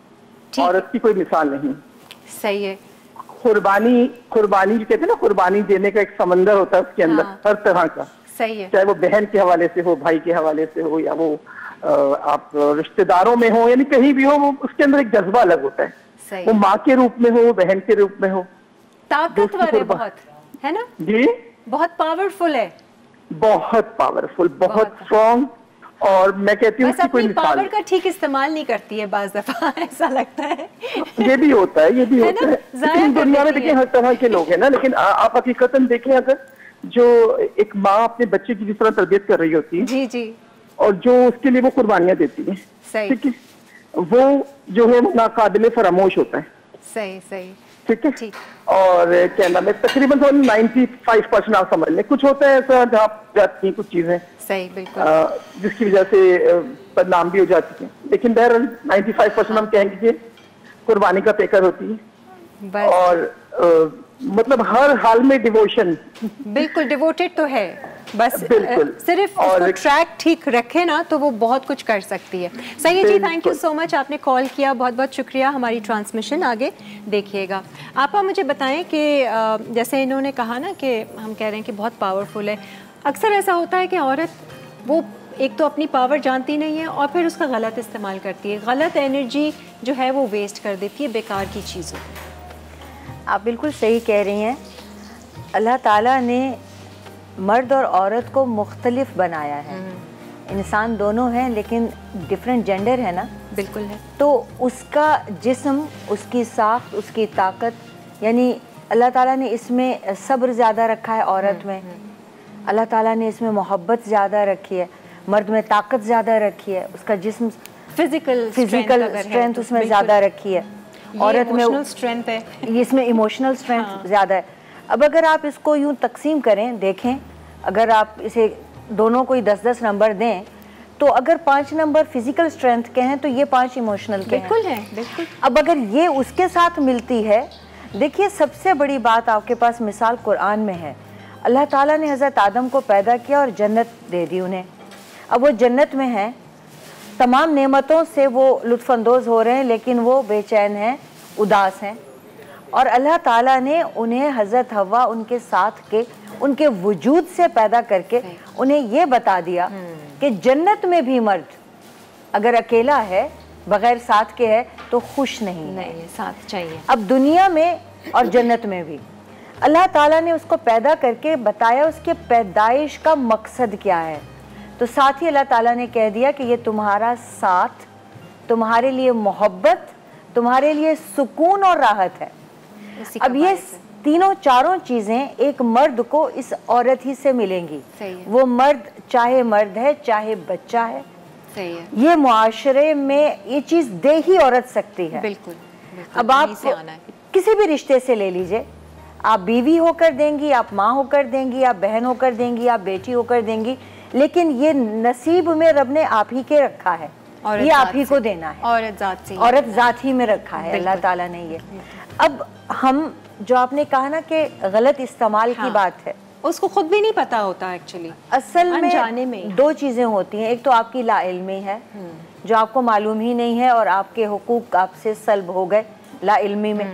औरत की कोई मिसाल नहीं। सही है। कुर्बानी, कुर्बानी जो कहते हैं ना, कुर्बानी देने का एक समंदर होता है उसके अंदर, हाँ। हर तरह का। सही है। चाहे वो बहन के हवाले से हो, भाई के हवाले से हो, या वो आप रिश्तेदारों में हो, यानी कहीं भी हो, वो उसके अंदर एक जज्बा अलग होता है। सही। वो माँ के रूप में हो, बहन के रूप में हो, ताकतवर है बहुत, है ना जी, बहुत पावरफुल है, बहुत पावरफुल, बहुत स्ट्रॉन्ग। और मैं कहती हूँ कोई पावर का ठीक इस्तेमाल नहीं करती है बाज़ दफा, ऐसा लगता है। ये भी होता है, ये भी होता है, लेकिन दुनिया में देखिए हर तरह के लोग हैं ना। लेकिन आप हकीकतन देखें, अगर जो एक माँ अपने बच्चे की जिस तरह तरबियत कर रही होती है, जी जी, और जो उसके लिए वो कुर्बानियां देती है, ठीक है, वो जो है नाकाबिले फरामोश होता है। सही सही, ठीक है। ठीक। और क्या नाम है, तकरीबन तो नाइन्टी फाइव परसेंट आप समझ लें। कुछ होता है ऐसा जहाँ जाती हैं कुछ चीजें, सही, बिल्कुल, जिसकी वजह से बदनाम भी हो जाती है, लेकिन बहरहाल नाइन्टी फाइव परसेंट हम कहेंगे कि कुर्बानी का पेकर होती है। और आ, मतलब हर हाल में डिवोशन, बिल्कुल डिवोटेड तो है, बस बिल्कुल सिर्फ उसको ट्रैक ठीक रखे ना तो वो बहुत कुछ कर सकती है। सही है जी, थैंक यू सो मच, आपने कॉल किया, बहुत बहुत शुक्रिया। हमारी ट्रांसमिशन आगे देखिएगा। आप मुझे बताएं कि जैसे इन्होंने कहा ना कि हम कह रहे हैं कि बहुत पावरफुल है, अक्सर ऐसा होता है कि औरत वो एक तो अपनी पावर जानती नहीं है और फिर उसका गलत इस्तेमाल करती है, गलत एनर्जी जो है वो वेस्ट कर देती है बेकार की चीज़ों। आप बिल्कुल सही कह रही हैं। अल्लाह ताला ने मर्द और औरत को मुख्तलिफ बनाया है। इंसान दोनों हैं लेकिन डिफरेंट जेंडर है ना, बिल्कुल है। तो उसका जिस्म, उसकी साख्त, उसकी ताकत, यानी अल्लाह ताला ने इसमें सब्र ज़्यादा रखा है औरत में, अल्लाह ताला ने इसमें मोहब्बत ज़्यादा रखी है, मर्द में ताकत ज़्यादा रखी है, उसका जिस्म फिजिकल फिजिकल स्ट्रेंथ उसमें ज़्यादा रखी है, औरत में स्ट्रेंथ है, इसमें इमोशनल स्ट्रेंथ ज़्यादा है। अब अगर आप इसको यूँ तकसीम करें, देखें, अगर आप इसे दोनों को दस दस नंबर दें तो अगर पाँच नंबर फिजिकल स्ट्रेंथ के हैं तो ये पाँच इमोशनल के बिल्कुल हैं। है, बिल्कुल। अब अगर ये उसके साथ मिलती है, देखिए सबसे बड़ी बात आपके पास मिसाल कुरान में है। अल्लाह ताला ने हज़रत आदम को पैदा किया और जन्नत दे दी उन्हें। अब वो जन्नत में हैं, तमाम नेमतों से वो लुत्फ़अंदोज़ हो रहे हैं, लेकिन वो बेचैन हैं, उदास हैं। और अल्लाह ताला ने उन्हें हज़रत हव्वा उनके साथ के उनके वजूद से पैदा करके उन्हें ये बता दिया कि जन्नत में भी मर्द अगर अकेला है, बग़ैर साथ के है, तो खुश नहीं, नहीं है, साथ चाहिए। अब दुनिया में और जन्नत में भी अल्लाह ताला ने उसको पैदा करके बताया उसके पैदाइश का मकसद क्या है। तो साथ ही अल्लाह ताला ने कह दिया कि ये तुम्हारा साथ, तुम्हारे लिए मोहब्बत, तुम्हारे लिए सुकून और राहत है। अब ये तीनों चारों चीज़ें एक मर्द को इस औरत ही से मिलेंगी। वो मर्द चाहे मर्द है चाहे बच्चा है, सही है, ये मुआशरे में ये चीज़ दे ही औरत सकती है। बिल्कुल, बिल्कुल। अब आप किसी भी रिश्ते से ले लीजिए, आप बीवी होकर देंगी, आप माँ होकर देंगी, आप बहन होकर देंगी, आप बेटी होकर देंगी, लेकिन ये नसीब में रब ने आप ही के रखा है, ये आप ही को देना है, औरत जात से, औरत जात ही में रखा है अल्लाह ताला ने ये। अब हम जो आपने कहा ना कि गलत इस्तेमाल हाँ, की बात है, उसको खुद भी नहीं पता होता एक्चुअली। असल में जाने में दो चीज़ें होती हैं, एक तो आपकी लाइल्मी है जो आपको मालूम ही नहीं है और आपके हुकूक आपसे सल्ब हो गए लाइल्मी में,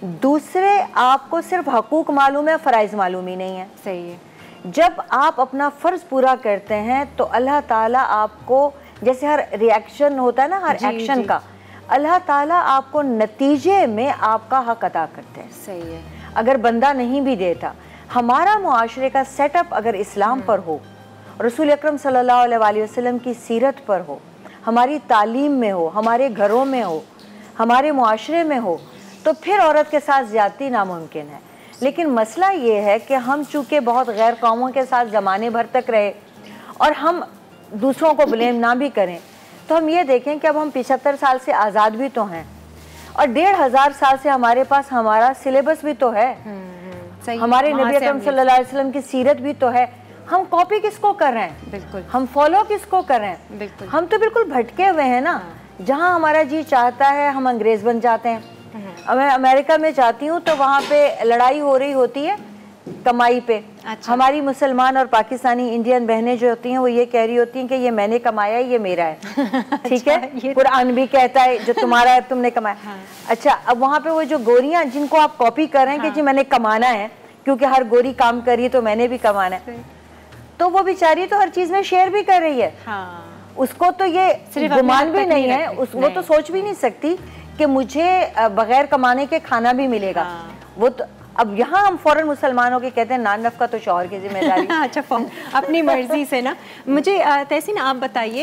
दूसरे आपको सिर्फ हकूक मालूम है, फ़राइज़ मालूम ही नहीं है। सही है। जब आप अपना फ़र्ज़ पूरा करते हैं तो अल्लाह ताला आपको, जैसे हर रिएक्शन होता है ना, हर एक्शन का, अल्लाह ताला आपको नतीजे में आपका हक अदा करते हैं। सही है। अगर बंदा नहीं भी देता, हमारा मुआशरे का सेटअप अगर इस्लाम पर हो, रसूल अकरम सल्लल्लाहु अलैहि वसल्लम की सीरत पर हो, हमारी तालीम में हो, हमारे घरों में हो, हमारे मुआशरे में हो, तो फिर औरत के साथ ज़्यादती नामुमकिन है। लेकिन मसला ये है कि हम चूँकि बहुत गैर कौमों के साथ ज़माने भर तक रहे और हम दूसरों को ब्लेम ना भी करें, तो हम ये देखें कि अब हम पिछहत्तर साल से आज़ाद भी तो हैं और डेढ़ हज़ार साल से हमारे पास हमारा सिलेबस भी तो है, हमारे नबी अकरम सल्लल्लाहु अलैहि वसल्लम की सीरत भी तो है। हम कॉपी किसको कर रहे हैं? बिल्कुल। हम फॉलो किसको कर रहे हैं? बिल्कुल। हम तो बिल्कुल भटके हुए हैं ना। हाँ। जहाँ हमारा जी चाहता है हम अंग्रेज बन जाते हैं। मैं अमेरिका में जाती हूँ तो वहाँ पे लड़ाई हो रही होती है कमाई पे। अच्छा। हमारी मुसलमान और पाकिस्तानी इंडियन बहनें जो होती हैं वो ये कह रही होती हैं कि ये मैंने कमाया है, ये मेरा है। ठीक है, कुरान भी कहता है जो तुम्हारा है तुमने कमाया। हाँ। अच्छा, अब वहाँ पे वो जो गोरियाँ जिनको आप कॉपी कर रहे हैं कि जी मैंने कमाना है, क्योंकि हर गोरी काम कर रही है तो मैंने भी कमाना है, तो वो बेचारी तो हर चीज में शेयर भी कर रही है। हाँ। उसको तो ये गुमान भी नहीं है, उस वो तो सोच भी नहीं सकती कि मुझे बगैर कमाने के खाना भी मिलेगा। हाँ। वो तो अब यहाँ हम फौरन मुसलमानों के कहते हैं नान नफका तो शौहर की जिम्मेदारी। अच्छा, अपनी मर्जी से ना। मुझे तहसीन आप बताइए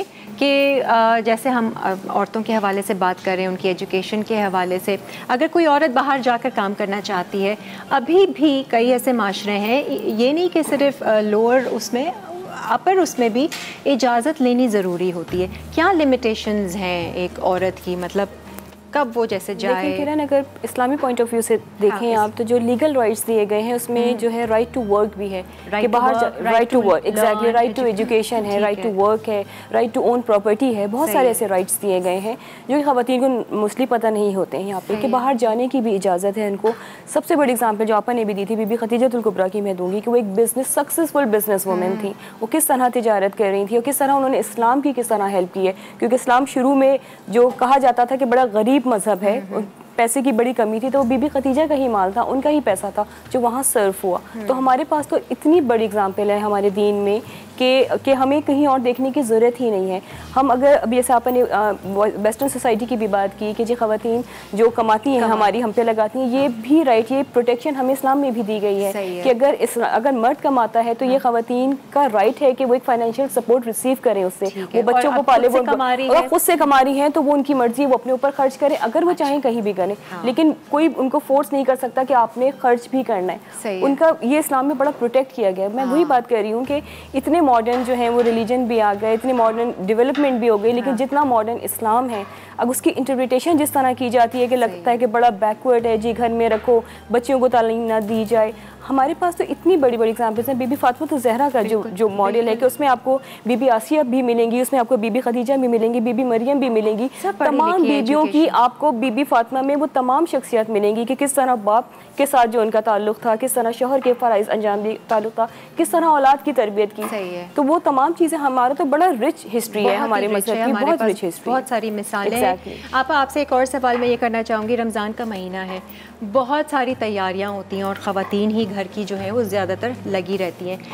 कि जैसे हम औरतों के हवाले से बात करें, उनकी एजुकेशन के हवाले से, अगर कोई औरत बाहर जाकर काम करना चाहती है, अभी भी कई ऐसे माशरे हैं, ये नहीं कि सिर्फ लोअर उसमें, अपर उसमें भी इजाज़त लेनी ज़रूरी होती है। क्या लिमिटेशंस हैं एक औरत की, मतलब कब वो जैसे जाए? लेकिन किरण, अगर इस्लामी पॉइंट ऑफ व्यू से देखें हाँ, आप, तो जो लीगल राइट्स दिए गए हैं उसमें जो है राइट टू वर्क भी है कि बाहर right to work, exactly, right to education है, राइट टू वर्क है, राइट टू ओन प्रॉपर्टी है, बहुत सारे ऐसे राइट्स दिए गए हैं जो कि ख़वातीन को मोस्टली पता नहीं होते हैं यहाँ पे कि बाहर जाने की भी इजाज़त है उनको। सबसे बड़ी एग्जाम्पल जो आपा ने भी दी थी बीबी खदीजतुल कुबरा की मैं दूंगी कि वो एक बिजनेस सक्सेसफुल बिजनेस वूमेन थी। वो किस तरह तिजारत कर रही थी और किस तरह उन्होंने इस्लाम की किस तरह हेल्प की है, क्योंकि इस्लाम शुरू में जो कहा जाता था कि बड़ा गरीब मजहब है, पैसे की बड़ी कमी थी, तो वो बीबी खदीजा का ही माल था, उनका ही पैसा था जो वहाँ सर्व हुआ। तो हमारे पास तो इतनी बड़ी एग्जाम्पल है हमारे दीन में कि कि हमें कहीं और देखने की ज़रूरत ही नहीं है। हम अगर अभी जैसे आपने वेस्टर्न सोसाइटी की भी बात की कि जो ख़वातीन जो कमाती हैं हमारी हम पे लगाती हैं, ये भी राइट, ये प्रोटेक्शन हमें इस्लाम में भी दी गई है, है। कि अगर इस अगर मर्द कमाता है तो ये ख़वातीन का राइट है कि वो एक फाइनेंशियल सपोर्ट रिसीव करें उससे, वो बच्चों को पाले, वो अगर खुद से कमा रही हैं तो वो उनकी मर्जी, वो अपने ऊपर खर्च करें अगर वो चाहें कहीं भी करें, लेकिन कोई उनको फोर्स नहीं कर सकता कि आपने खर्च भी करना है। उनका ये इस्लाम में बड़ा प्रोटेक्ट किया गया है। मैं वही बात कर रही हूँ कि इतने मॉडर्न जो है वो रिलीजन भी आ गए, इतनी मॉडर्न डेवलपमेंट भी हो गई, लेकिन जितना मॉडर्न इस्लाम है अब उसकी इंटरप्रिटेशन जिस तरह की जाती है कि लगता है कि बड़ा बैकवर्ड है जी, घर में रखो, बच्चियों को तालीम ना दी जाए। हमारे पास तो इतनी बड़ी बड़ी एग्जाम्पल्स हैं। बीबी फातिमा ज़हरा का जो जो मॉडल है कि उसमें आपको बीबी आसिया भी मिलेंगी, उसमें आपको बीबी खदीजा भी मिलेंगी, बीबी मरियम भी मिलेंगी, तमाम बीबियों की आपको बीबी फातिमा में वो तमाम शख्सियत मिलेंगी कि किस तरह बाप के साथ जो उनका ताल्लुक था, किस तरह शोहर के फ़राइज़ अंजाम भी ताल्लुक था, किस तरह औलाद की तरबियत की। सही है। तो वो तमाम चीज़ें, हमारा तो बड़ा रिच हिस्ट्री है हमारे मज़हब की, बहुत रिच हिस्ट्री, बहुत सारी मिसालें हैं। आप आपसे एक और सवाल मैं ये करना चाहूँगी, रमज़ान का महीना है, बहुत सारी तैयारियाँ होती हैं और ख़वातीन ही घर की जो है वो ज़्यादातर लगी रहती हैं।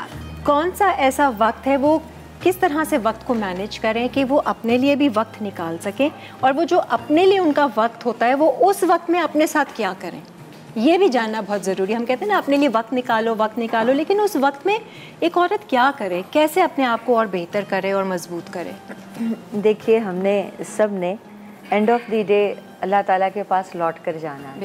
कौन सा ऐसा वक्त है, वो किस तरह से वक्त को मैनेज करें कि वो अपने लिए भी वक्त निकाल सकें, और वो जो अपने लिए उनका वक्त होता है वो उस वक्त में अपने साथ क्या करें, ये भी जानना बहुत ज़रूरी है। हम कहते हैं ना अपने लिए वक्त निकालो वक्त निकालो, लेकिन उस वक्त में एक औरत क्या करे, कैसे अपने आप को और बेहतर करे और मजबूत करे? देखिए, हमने सब ने end of the day Allah Taala के पास लौट कर जाना है।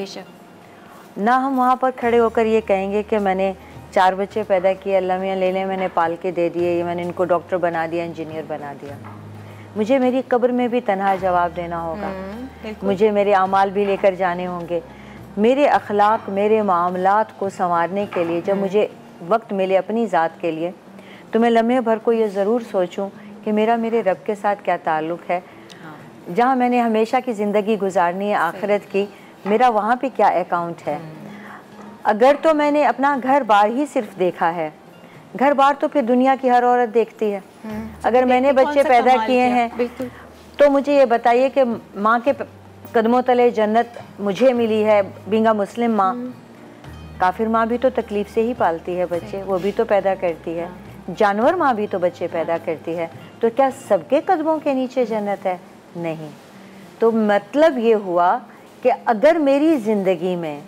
बेशक। ना हम वहाँ पर खड़े होकर ये कहेंगे कि मैंने चार बच्चे पैदा किए, अल्लाह मियाँ ले लें, मैंने पाल के दे दिए, ये मैंने इनको डॉक्टर बना दिया, इंजीनियर बना दिया। मुझे मेरी कब्र में भी तन्हा जवाब देना होगा, मुझे मेरे अमाल भी लेकर जाने होंगे। मेरे अखलाक, मेरे मामलात को संवारने के लिए जब मुझे वक्त मिले अपनी ज़ात के लिए, तो मैं लम्हे भर को ये ज़रूर सोचूं कि मेरा मेरे रब के साथ क्या ताल्लुक़ है। जहाँ मैंने हमेशा की ज़िंदगी गुजारनी है आखिरत की, मेरा वहाँ पे क्या अकाउंट है। अगर तो मैंने अपना घर बार ही सिर्फ देखा है, घर बार तो फिर दुनिया की हर औरत देखती है। अगर मैंने बच्चे पैदा किए हैं तो मुझे ये बताइए कि माँ के कदमों तले जन्नत मुझे मिली है, बिंगा मुस्लिम माँ। काफिर माँ भी तो तकलीफ से ही पालती है बच्चे, वो भी तो पैदा करती है। जानवर माँ भी तो बच्चे पैदा करती है। तो क्या सबके कदमों के नीचे जन्नत है? नहीं। तो मतलब ये हुआ कि अगर मेरी ज़िंदगी में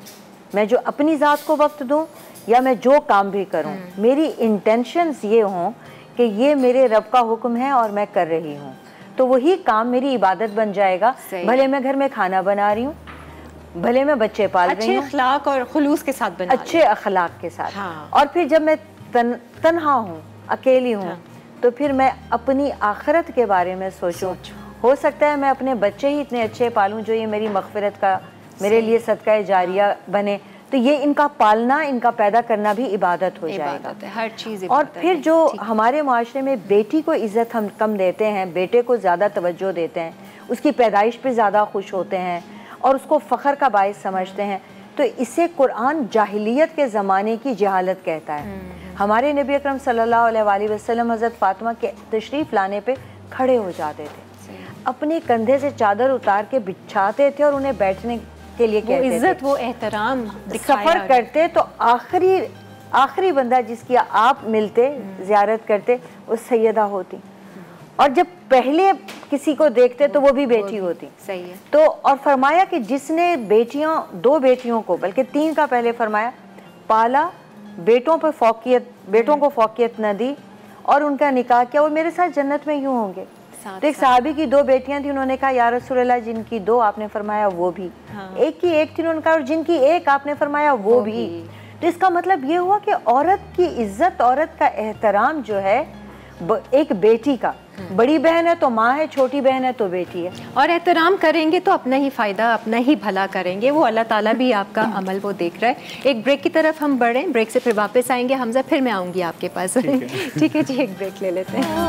मैं जो अपनी ज़ात को वक्त दूँ या मैं जो काम भी करूँ, मेरी इंटेंशंस ये हों कि ये मेरे रब का हुक्म है और मैं कर रही हूँ, तो वही काम मेरी इबादत बन जाएगा। भले मैं घर में खाना बना रही हूँ, भले मैं बच्चे पाल रही हूँ, अच्छे अखलाक और खुलूस के साथ बना अच्छे अखलाक के साथ। हाँ। और फिर जब मैं तन, तन्हा हूँ, अकेली हूँ, हाँ। तो फिर मैं अपनी आखिरत के बारे में सोचूं। हो सकता है मैं अपने बच्चे ही इतने अच्छे पालूं जो ये मेरी मग़फ़िरत का, मेरे लिए सदका जारिया बने, तो ये इनका पालना, इनका पैदा करना भी इबादत हो जाएगा। हर चीज़। और फिर जो हमारे माशरे में बेटी को इज़्ज़त हम कम देते हैं, बेटे को ज़्यादा तवज्जो देते हैं, उसकी पैदाइश पे ज़्यादा खुश होते हैं और उसको फ़ख्र का बाइस समझते हैं, तो इसे कुरान जाहिलियत के ज़माने की जहालत कहता है। हमारे नबी अकरम सल्लल्लाहु अलैहि वसल्लम हज़रत फ़ातिमा के तशरीफ़ लाने पे खड़े हो जाते थे, अपने कंधे से चादर उतार के बिछाते थे और उन्हें बैठने के लिए कहते थे। वो इज़्ज़त, वो एहतराम सफ़र करते तो आखिरी आखिरी बंदा जिसकी आप मिलते, ज़ियारत करते, वो सैयदा होती, और जब पहले किसी को देखते तो वो भी बेटी होती। सही है। तो और फरमाया कि जिसने बेटियां, दो बेटियों को, बल्कि तीन का पहले फरमाया, पाला, बेटों पर फौकियत, बेटों को फौकियत न दी और उनका निकाह किया, वो मेरे साथ जन्नत में यूं होंगे। तो एक सहाबी की दो बेटियां थी, उन्होंने कहा या रसूल अल्लाह, जिनकी दो आपने फरमाया वो भी। हाँ। एक की एक थी, उन्होंने कहा और जिनकी एक आपने फरमाया वो, वो भी।, भी। तो इसका मतलब ये हुआ कि औरत की इज्जत, औरत का एहतराम जो है एक बेटी का, बड़ी बहन है तो माँ है, छोटी बहन है तो बेटी है, और एहतराम करेंगे तो अपना ही फ़ायदा, अपना ही भला करेंगे, वो अल्लाह ताला भी आपका अमल वो देख रहा है। एक ब्रेक की तरफ हम बढ़ें, ब्रेक से फिर वापस आएंगे। हमजा, फिर मैं आऊँगी आपके पास। ठीक है जी, एक ब्रेक ले लेते हैं।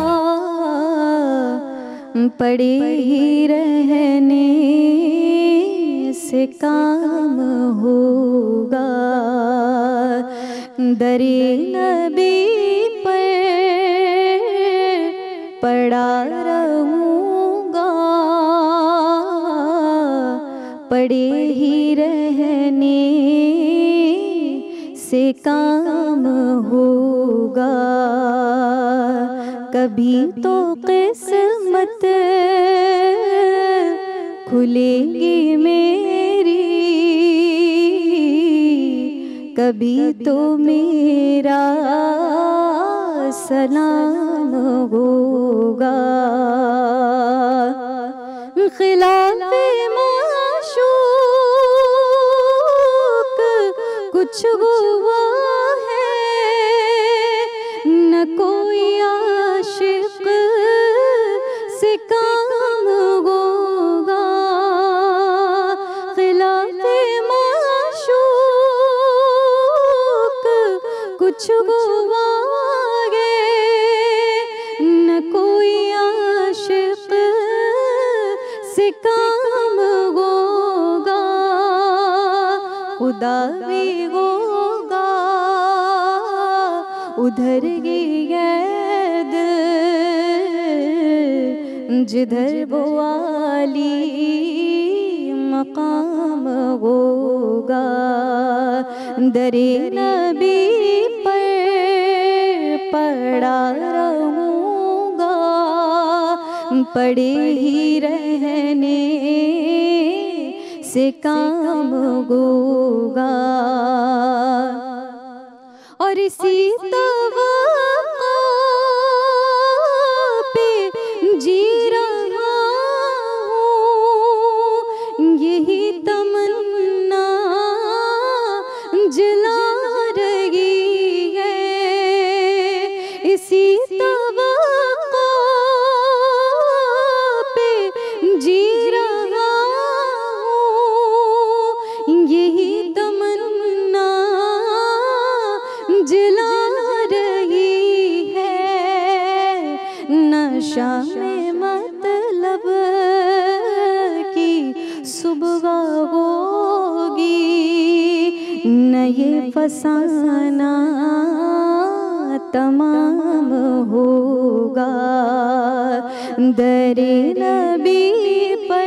पड़े ही रहने से काम होगा, दरे नबी पर पड़ा रहूँगा, पड़े ही रहने से काम होगा, कभी तो किस्मत खुलेगी मेरी, कभी तो मेरा सलाम होगा, खिलाफे माशूक कुछ हुआ है, न कोई आशिक से काम होगा, खिलाफे माशूक कुछ हुआ है, न कोई आशिक से काम होगा, खुदा भी होगा उधर ही गैद जिधर वो आली मकाम होगा, दरे नबी पर पड़ा रहूँगा, पड़े ही रहने से काम होगा, और इसी तवक्को पे जी रहा हूँ, यही तमन्ना जला रही है, इसी तवक्को पे जी रहा हूँ, यही तमन्ना जला रही है, नशा में मतलब की सुबह होगी, न ये फसाना तमाम होगा, दरे नबी पर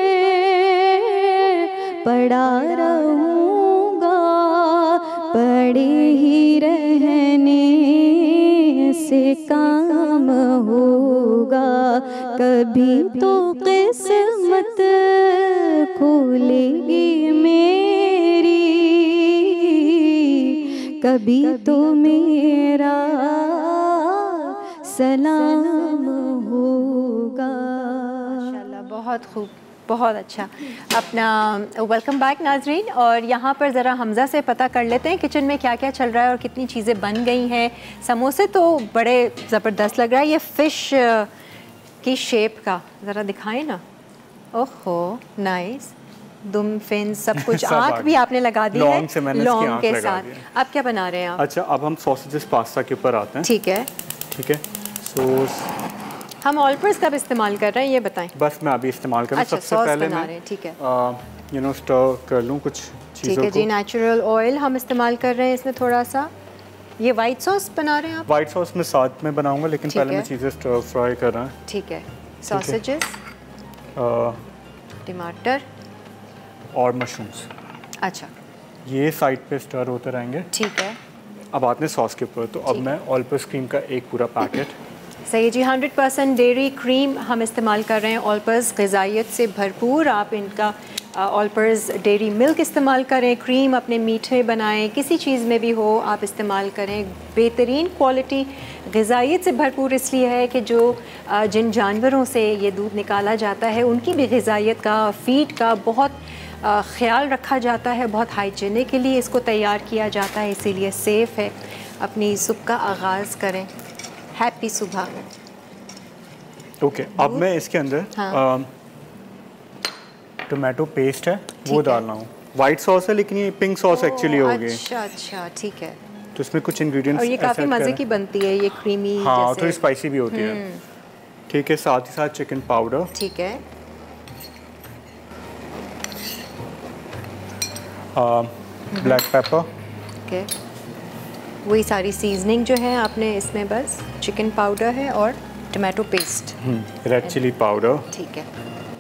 पड़ा रहूँगा, पड़े ही रहने से काम होगा, कभी तो किस्मत खुलेगी मेरी, कभी तो मेरा सलाम होगा। माशाल्लाह, बहुत खूब, बहुत अच्छा। अपना वेलकम बैक नाजरीन, और यहाँ पर ज़रा हमज़ा से पता कर लेते हैं किचन में क्या क्या चल रहा है और कितनी चीज़ें बन गई हैं। समोसे तो बड़े ज़बरदस्त लग रहा है, ये फ़िश की शेप का ज़रा दिखाएं ना। ओहो नाइस, दुम फिन सब कुछ। आँख भी आपने लगा दी है लौंग के साथ। आप क्या बना रहे हैं आप? अच्छा, अब हम सॉसेजेस पास्ता के ऊपर आते हैं। ठीक है, ठीक है। सॉस हम ऑल पर्पस कब इस्तेमाल कर रहे हैं ये बताएं। बस मैं अभी इस्तेमाल कर रहा हूँ। अच्छा, सबसे पहले मैं ठीक है, यू नो स्टर कर लूँ कुछ चीज़ों ठीक है को। जी। नेचुरल ऑयल हम इस्तेमाल कर रहे हैं इसमें थोड़ा सा। ये वाइट सॉस बना रहे हैं आप? वाइट सॉस में साथ में बनाऊंगा, लेकिन पहले मैं चीज़ें स्टर फ्राई कर रहा हूँ। ठीक है। सॉसेजेस, टमाटर और मशरूम्स। अच्छा, ये साइड पे स्टर होते रहेंगे। ठीक है। अब आते हैं सॉस के ऊपर। तो अब मैं ऑल पर्पस क्रीम का एक पूरा पैकेट। सही जी, हंड्रेड परसेंट डेयरी क्रीम हम इस्तेमाल कर रहे हैं। ऑल पर्पस ग़िज़ाइयत से भरपूर। आप इनका ऑल पर्पस डेयरी मिल्क इस्तेमाल करें, क्रीम अपने मीठे बनाएं, किसी चीज़ में भी हो आप इस्तेमाल करें। बेहतरीन क्वालिटी, ग़िज़ाइयत से भरपूर इसलिए है कि जो जिन जानवरों से ये दूध निकाला जाता है उनकी भी ग़िज़ाइयत का, फ़ीड का बहुत ख़्याल रखा जाता है। बहुत हाइजीनिक के लिए इसको तैयार किया जाता है, इसीलिए सेफ़ है। अपनी सुबह का आगाज़ करें। हैप्पी सुबह। ओके okay, अब मैं इसके अंदर हाँ। टोमेटो पेस्ट है वो डालना हूँ। वाइट सॉस है लेकिन ये पिंक सॉस एक्चुअली हो गई। अच्छा अच्छा, ठीक है। तो इसमें कुछ इंग्रेडिएंट्स और ये काफ़ी मज़े की बनती है, ये क्रीमी। हाँ, थोड़ी स्पाइसी भी होती है। ठीक है। साथ ही साथ चिकन पाउडर। ठीक है। Black pepper. ओके, वही सारी सीजनिंग जो है आपने इसमें, बस चिकन पाउडर है और tomato paste, red chilli powder. ठीक है।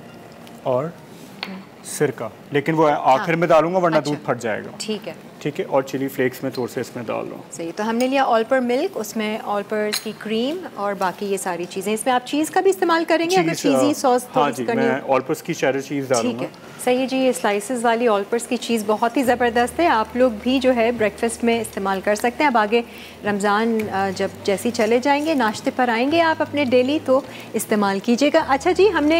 और सिरका, लेकिन वो आखिर हाँ। में डालूंगा वरना अच्छा। दूध फट जाएगा। ठीक है, ठीक है। और चिली फ्लेक्स में थोड़े से इसमें डाल दो। सही। तो हमने लिया ऑल पर मिल्क, उसमें ऑल पर की क्रीम और बाकी ये सारी चीज़ें। इसमें आप चीज़ का भी इस्तेमाल करेंगे अगर चीज़ी सॉस? हाँ जी, मैं ऑल पर्स की चेडर चीज़ डालूंगा। ठीक है, सही है जी। ये स्लाइसेस वाली ऑल पर्स की चीज़ बहुत ही ज़बरदस्त है। आप लोग भी जो है ब्रेकफास्ट में इस्तेमाल कर सकते हैं। अब आगे रमज़ान जब जैसे चले जाएंगे, नाश्ते पर आएंगे आप अपने डेली, तो इस्तेमाल कीजिएगा। अच्छा जी, हमने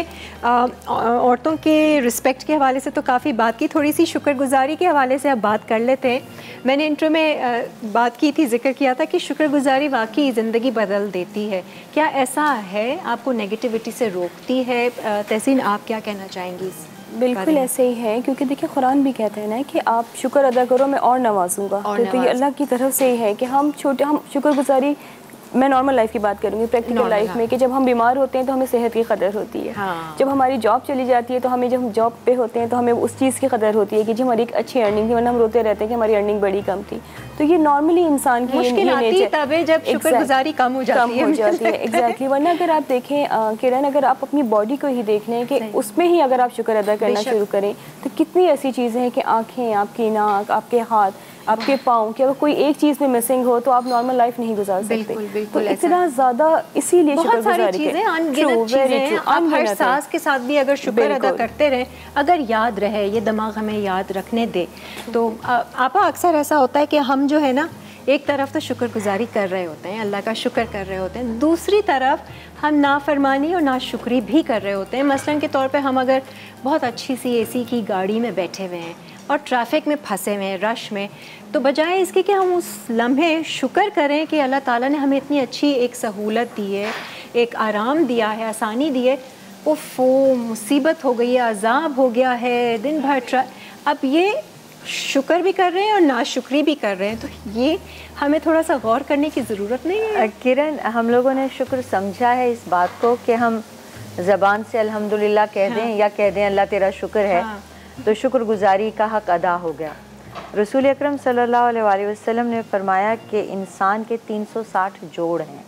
औरतों के रिस्पेक्ट के हवाले से तो काफ़ी बात की, थोड़ी सी शुक्रगुजारी के हवाले से अब बात कर लेते हैं। मैंने इंट्रो में बात की थी, जिक्र किया था कि शुक्रगुजारी वाकई ज़िंदगी बदल देती है। क्या ऐसा है? आपको नेगेटिविटी से रोकती है? तहसीन, आप क्या कहना चाहेंगी? बिल्कुल ऐसे ही है, क्योंकि देखिए कुरान भी कहते हैं ना कि आप शुक्र अदा करो मैं और नवाजूंगा। तो, तो ये अल्लाह की तरफ से ही है कि हम छोटे हम शुक्रगुजारी, मैं नॉर्मल लाइफ की बात करूँगी, प्रैक्टिकल लाइफ हाँ। में कि जब हम बीमार होते हैं तो हमें सेहत की कदर होती है। हाँ। जब हमारी जॉब चली जाती है तो हमें, जब हम जॉब पे होते हैं तो हमें उस चीज़ की कदर होती है कि जी हमारी एक अच्छी अर्निंग थी, वरना हम रोते रहते हैं कि हमारी अर्निंग बड़ी कम थी। तो ये नॉर्मली इंसान की मुश्किल आती है तब जब शुक्रगुजारी कम हो जाती है। कम हो जाती है एग्जैक्टली। वरना अगर आप देखें किरण, अगर आप अपनी बॉडी को ही देख लें कि उसमें ही अगर आप शुक्र अदा करना शुरू करें तो कितनी ऐसी चीज़ें हैं कि आँखें, आपकी नाक, आपके हाथ, आपके पाँव, कि अगर कोई एक चीज़ में मिसिंग हो तो आप नॉर्मल लाइफ नहीं गुजार सकते। बिल्कुल, बिल्कुल तो इतना ज़्यादा इसीलिए बहुत सारी चीज़ें अनगिनत चीज़ें हैं। आप हर सांस के साथ भी अगर शुक्र अदा करते रहें, अगर याद रहे, ये दिमाग हमें याद रखने दे, तो आपा अक्सर ऐसा होता है कि हम जो है ना, एक तरफ तो शुक्रगुजारी कर रहे होते हैं, अल्लाह का शुक्र कर रहे होते हैं, दूसरी तरफ हम नाफरमानी और नाशुक्री भी कर रहे होते हैं। मसलन के तौर पे हम अगर बहुत अच्छी सी एसी की गाड़ी में बैठे हुए हैं और ट्रैफिक में फंसे हुए हैं, रश में, तो बजाय इसके कि हम उस लम्हे शुक्र करें कि अल्लाह ताला ने हमें इतनी अच्छी एक सहूलत दी है, एक आराम दिया है, आसानी दी है, उफ़ो मुसीबत हो गई है, अजाब हो गया है, दिन भर ट्रा अब ये शुक्र भी कर रहे हैं और नाशुक्री भी कर रहे हैं। तो ये हमें थोड़ा सा गौर करने की ज़रूरत नहीं है? किरण, हम लोगों ने शुक्र समझा है इस बात को कि हम ज़बान से अल्हम्दुलिल्लाह कह दें, हाँ। या कह दें अल्लाह तेरा शुक्र है, हाँ। तो शुक्रगुजारी का हक अदा हो गया। रसूल अकरम सल्लल्लाहु अलैहि वसल्लम ने फरमाया कि इंसान के तीन सौ साठ जोड़ हैं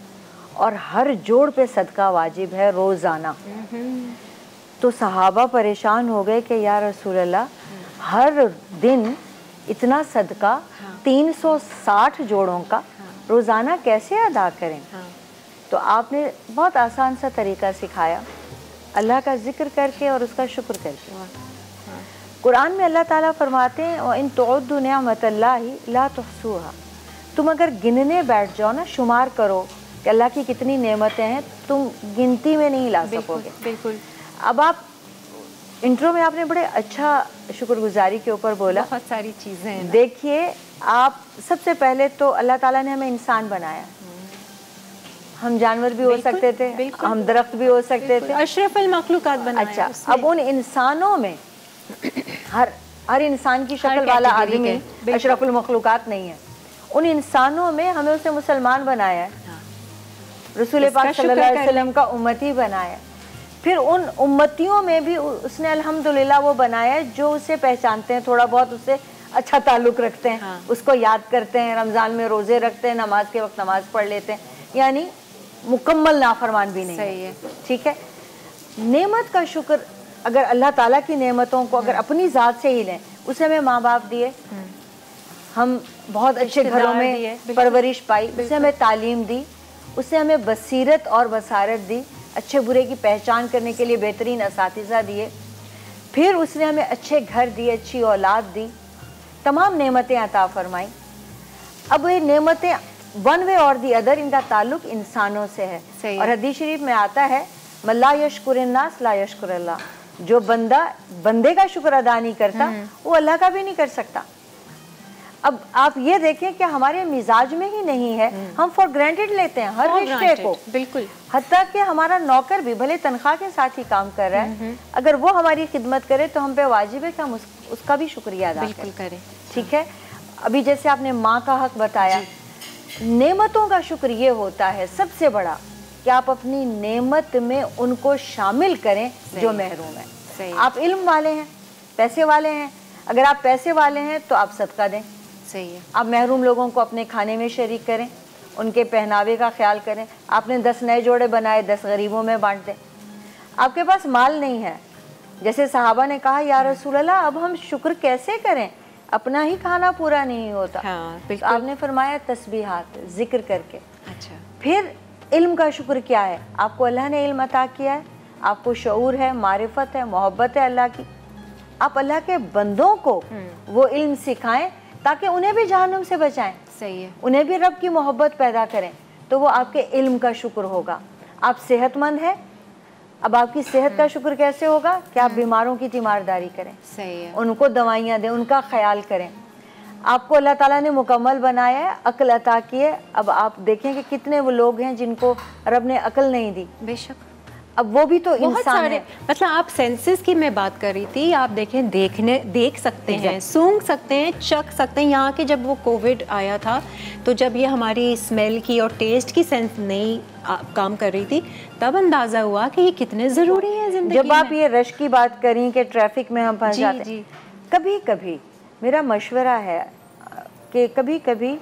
और हर जोड़ पे सदका वाजिब है रोज़ाना। तो सहाबा परेशान हो गए कि या रसूल अल्लाह, हर दिन इतना सदका तीन सौ साठ जोड़ों का रोज़ाना कैसे अदा करें? तो आपने बहुत आसान सा तरीका सिखाया, अल्लाह का जिक्र करके और उसका शुक्र करके। कुरान में अल्लाह ताला फरमाते हैं और इन तौद्दु निअमतल्लाहि ला तुहसूहा, तुम अगर गिनने बैठ जाओ ना, शुमार करो कि अल्लाह की कितनी नेमतें हैं, तुम गिनती में नहीं ला सकोगे। बिल्कुल। अब आप इंट्रो में आपने बड़े अच्छा शुक्रगुजारी के ऊपर बोला, बहुत सारी चीज़ें हैं। देखिए आप सबसे पहले तो अल्लाह ताला ने हमें इंसान बनाया, हम जानवर भी हो सकते थे, हम दरख्त भी हो सकते थे, अशरफुल मखलूकात बनाया। अच्छा, अब उन इंसानों में हर हर इंसान की शक्ल वाला आदमी अशरफुल मखलूकात नहीं है। उन इंसानों में हमें उसे मुसलमान बनाया है, रसूल पाक सल्लल्लाहु अलैहि वसल्लम का उम्मती बनाया है। फिर उन उम्मतियों में भी उसने अल्हम्दुलिल्लाह वो बनाया है जो उसे पहचानते हैं, थोड़ा बहुत उससे अच्छा ताल्लुक़ रखते हैं, हाँ। उसको याद करते हैं, रमज़ान में रोज़े रखते हैं, नमाज के वक्त नमाज पढ़ लेते हैं, यानी मुकम्मल नाफरमान भी नहीं। सही है, ठीक है। नेमत का शुक्र, अगर अल्लाह ताला की नेमतों को अगर अपनी ज़ात से ही लें, उसे हमें माँ बाप दिए, हम बहुत अच्छे घरों में परवरिश पाई, उसे हमें तालीम दी, उससे हमें बसीरत और बसारत दी, अच्छे बुरे की पहचान करने के लिए बेहतरीन असातिज़ा दिए, फिर उसने हमें अच्छे घर दिए, अच्छी औलाद दी, तमाम नेमतें अता फरमाई। अब ये नेमतें वन वे और दी अदर, इनका ताल्लुक इंसानों से है। और हदीस शरीफ में आता है मल्ला यशकुरिन्नास ला यशकुरल्लाह, जो बंदा बंदे का शुक्र अदा नहीं करता वो अल्लाह का भी नहीं कर सकता। अब आप ये देखें कि हमारे मिजाज में ही नहीं है, हम फॉर ग्रांटेड लेते हैं हर रिश्ते को। बिल्कुल। हत्ता कि हमारा नौकर भी भले तनख्वाह के साथ ही काम कर रहा है, अगर वो हमारी खिदमत करे तो हम पे वाजिब है कि हम उस, उसका भी शुक्रिया अदा बिल्कुल करें। ठीक है। अभी जैसे आपने माँ का हक बताया, नेमतों का शुक्र ये होता है सबसे बड़ा कि आप अपनी नेमत में उनको शामिल करें जो महरूम है। आप इल्म वाले हैं, पैसे वाले हैं, अगर आप पैसे वाले हैं तो आप सदका दें। सही है। आप महरूम लोगों को अपने खाने में शरीक करें, उनके पहनावे का ख्याल करें। आपने दस नए जोड़े बनाए, दस गरीबों में बांट दें। आपके पास माल नहीं है, जैसे सहाबा ने कहा या रसूल अल्लाह अब हम शुक्र कैसे करें, अपना ही खाना पूरा नहीं होता। हाँ, तो आपने फरमाया तस्बीहात, जिक्र करके। अच्छा। फिर इल्म का शुक्र क्या है, आपको अल्लाह ने इल्म अता किया है, आपको शऊर है, मारिफत है, मोहब्बत है अल्लाह की, आप अल्लाह के बंदों को वो इल्म सिखाएं ताकि उन्हें भी जहन्नुम से बचाएं। सही है। उन्हें भी रब की मोहब्बत पैदा करें, तो वो आपके इल्म का शुक्र होगा। आप सेहतमंद हैं, अब आपकी सेहत का शुक्र कैसे होगा कि आप बीमारों की तीमारदारी करें। सही है। उनको दवाइयाँ दें, उनका ख्याल करें। आपको अल्लाह ताला ने मुकम्मल बनाया है, अक्ल अता की है। अब आप देखें कि कितने वो लोग हैं जिनको रब ने अक्ल नहीं दी। बेशक। अब वो भी तो इंसान है। मतलब आप सेंसेस की मैं बात कर रही थी, आप देखें, देखने देख सकते हैं, सूंघ सकते हैं, चख सकते हैं। यहाँ के जब वो कोविड आया था तो जब ये हमारी स्मेल की और टेस्ट की सेंस नहीं काम कर रही थी, तब अंदाज़ा हुआ कि ये कितने ज़रूरी है ज़िंदगी में। जब आप ये रश की बात करें कि ट्रैफिक में हम फंस जाते हैं, कभी कभी मेरा मशवरा है कि कभी कभी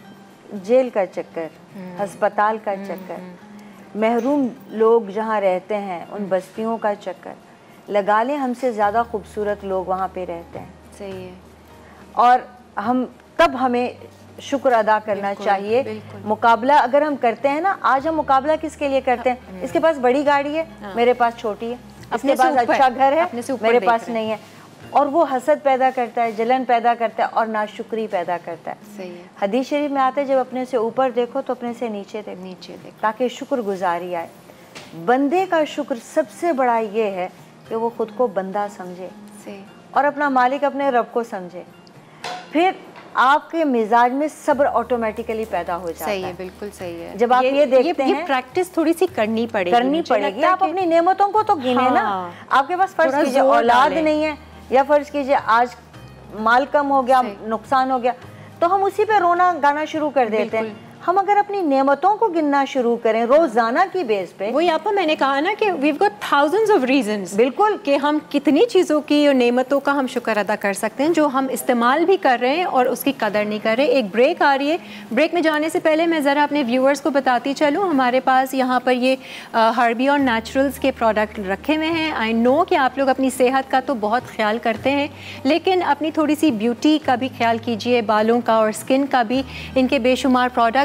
जेल का चक्कर, अस्पताल का चक्कर, महरूम लोग जहाँ रहते हैं उन बस्तियों का चक्कर लगा लें। हमसे ज़्यादा खूबसूरत लोग वहाँ पे रहते हैं। सही है। और हम तब हमें शुक्र अदा करना बिल्कुल, चाहिए। बिल्कुल। मुकाबला अगर हम करते हैं ना, आज हम मुकाबला किसके लिए करते हैं, इसके पास बड़ी गाड़ी है, हाँ। मेरे पास छोटी है, इसके पास अच्छा घर है, मेरे पास नहीं है, और वो हसद पैदा करता है, जलन पैदा करता है और नाशुक्री पैदा करता है। सही है। हदीस शरीफ में आता है जब अपने से ऊपर देखो तो अपने से नीचे देखो, नीचे देखो, ताकि शुक्रगुजारी आए। बंदे का शुक्र सबसे बड़ा ये है कि वो खुद को बंदा समझे और अपना मालिक अपने रब को समझे। फिर आपके मिजाज में सब्र ऑटोमेटिकली पैदा हो जाता है। सही है, बिल्कुल सही है। जब आप ये, ये देखते ये, हैं, ये प्रैक्टिस थोड़ी सी करनी पड़ेगी, करनी पड़ेगी। आप अपनी नेमतों को तो गिने ना। आपके पास फर्ज कीजिए औलाद नहीं है, या फर्ज कीजिए आज माल कम हो गया, नुकसान हो गया, तो हम उसी पे रोना गाना शुरू कर देते हैं। हम अगर अपनी नेमतों को गिनना शुरू करें रोजाना की बेस पे, वही आपको मैंने कहा ना कि we've got thousands of reasons, बिल्कुल, कि हम कितनी चीज़ों की और नेमतों का हम शुक्र अदा कर सकते हैं जो हम इस्तेमाल भी कर रहे हैं और उसकी कदर नहीं कर रहे। एक ब्रेक आ रही है, ब्रेक में जाने से पहले मैं ज़रा अपने व्यूअर्स को बताती चलूँ, हमारे पास यहाँ पर ये हर्बी और नेचुरल्स के प्रोडक्ट रखे हुए हैं। आई नो कि आप लोग अपनी सेहत का तो बहुत ख्याल करते हैं, लेकिन अपनी थोड़ी सी ब्यूटी का भी ख्याल कीजिए, बालों का और स्किन का भी। इनके बेशुमार प्रोडक्ट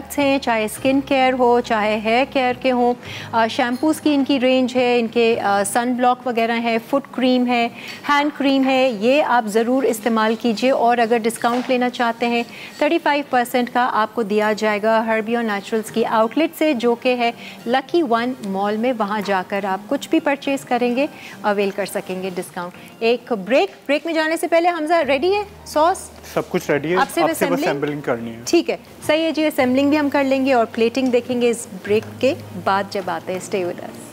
प्रोडक्ट्स हैं, चाहे स्किन केयर हो, चाहे हेयर केयर के हों, शैम्पूज़ की इनकी रेंज है, इनके सन ब्लॉक वगैरह है, फुट क्रीम है, हैंड क्रीम है, ये आप ज़रूर इस्तेमाल कीजिए। और अगर डिस्काउंट लेना चाहते हैं पैंतीस परसेंट का आपको दिया जाएगा हर्बियो नेचुरल्स की आउटलेट से, जो कि है लकी वन मॉल में। वहाँ जाकर आप कुछ भी परचेज़ करेंगे अवेल कर सकेंगे डिस्काउंट। एक ब्रेक ब्रेक में जाने से पहले हमजा रेडी है? सॉस सब कुछ रेडी है, आपसे आपसे बस असेंबलिंग करनी है। ठीक है, सही है जी, असेंबलिंग भी हम कर लेंगे और प्लेटिंग देखेंगे इस ब्रेक के बाद जब आते हैं। Stay with us.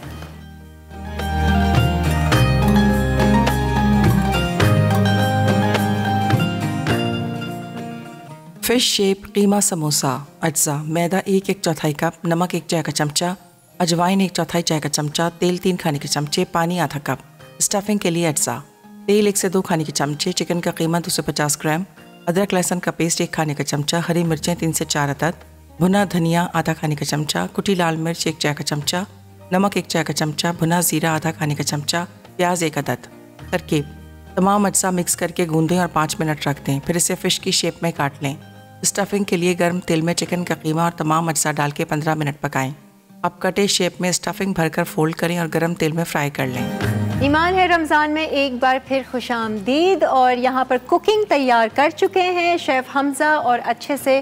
Fish shape keema samosa. अज्जा: मैदा एक एक चौथाई कप, नमक एक चाय का चमचा, अजवाइन एक चौथाई चाय का चमचा, तेल तीन खाने के चमचे, पानी आधा कप। स्टफिंग के लिए अज्जा: तेल एक से दो खाने के चमचे, चिकन का कीमा दो सौ पचास ग्राम, अदरक लहसुन का पेस्ट एक खाने का चमचा, हरी मिर्चें तीन से चार अदद, भुना धनिया आधा खाने का चमचा, कुटी लाल मिर्च एक चाय का चमचा, नमक एक चाय का चमचा, भुना जीरा आधा खाने का चमचा, प्याज एक अदद। तरकीब: तमाम अज्जा मिक्स करके गूंदें और पाँच मिनट रख दें, फिर इसे फ़िश की शेप में काट लें। स्टफिंग के लिए गर्म तेल में चिकन का कीमा और तमाम अज्जा डाल के पंद्रह मिनट पकाएं। अब कटे शेप में स्टफिंग भरकर फोल्ड करें और गर्म तेल में फ्राई कर लें। ईमान है रमज़ान में एक बार फिर खुशामदीद। और यहाँ पर कुकिंग तैयार कर चुके हैं शेफ़ हमज़ा, और अच्छे से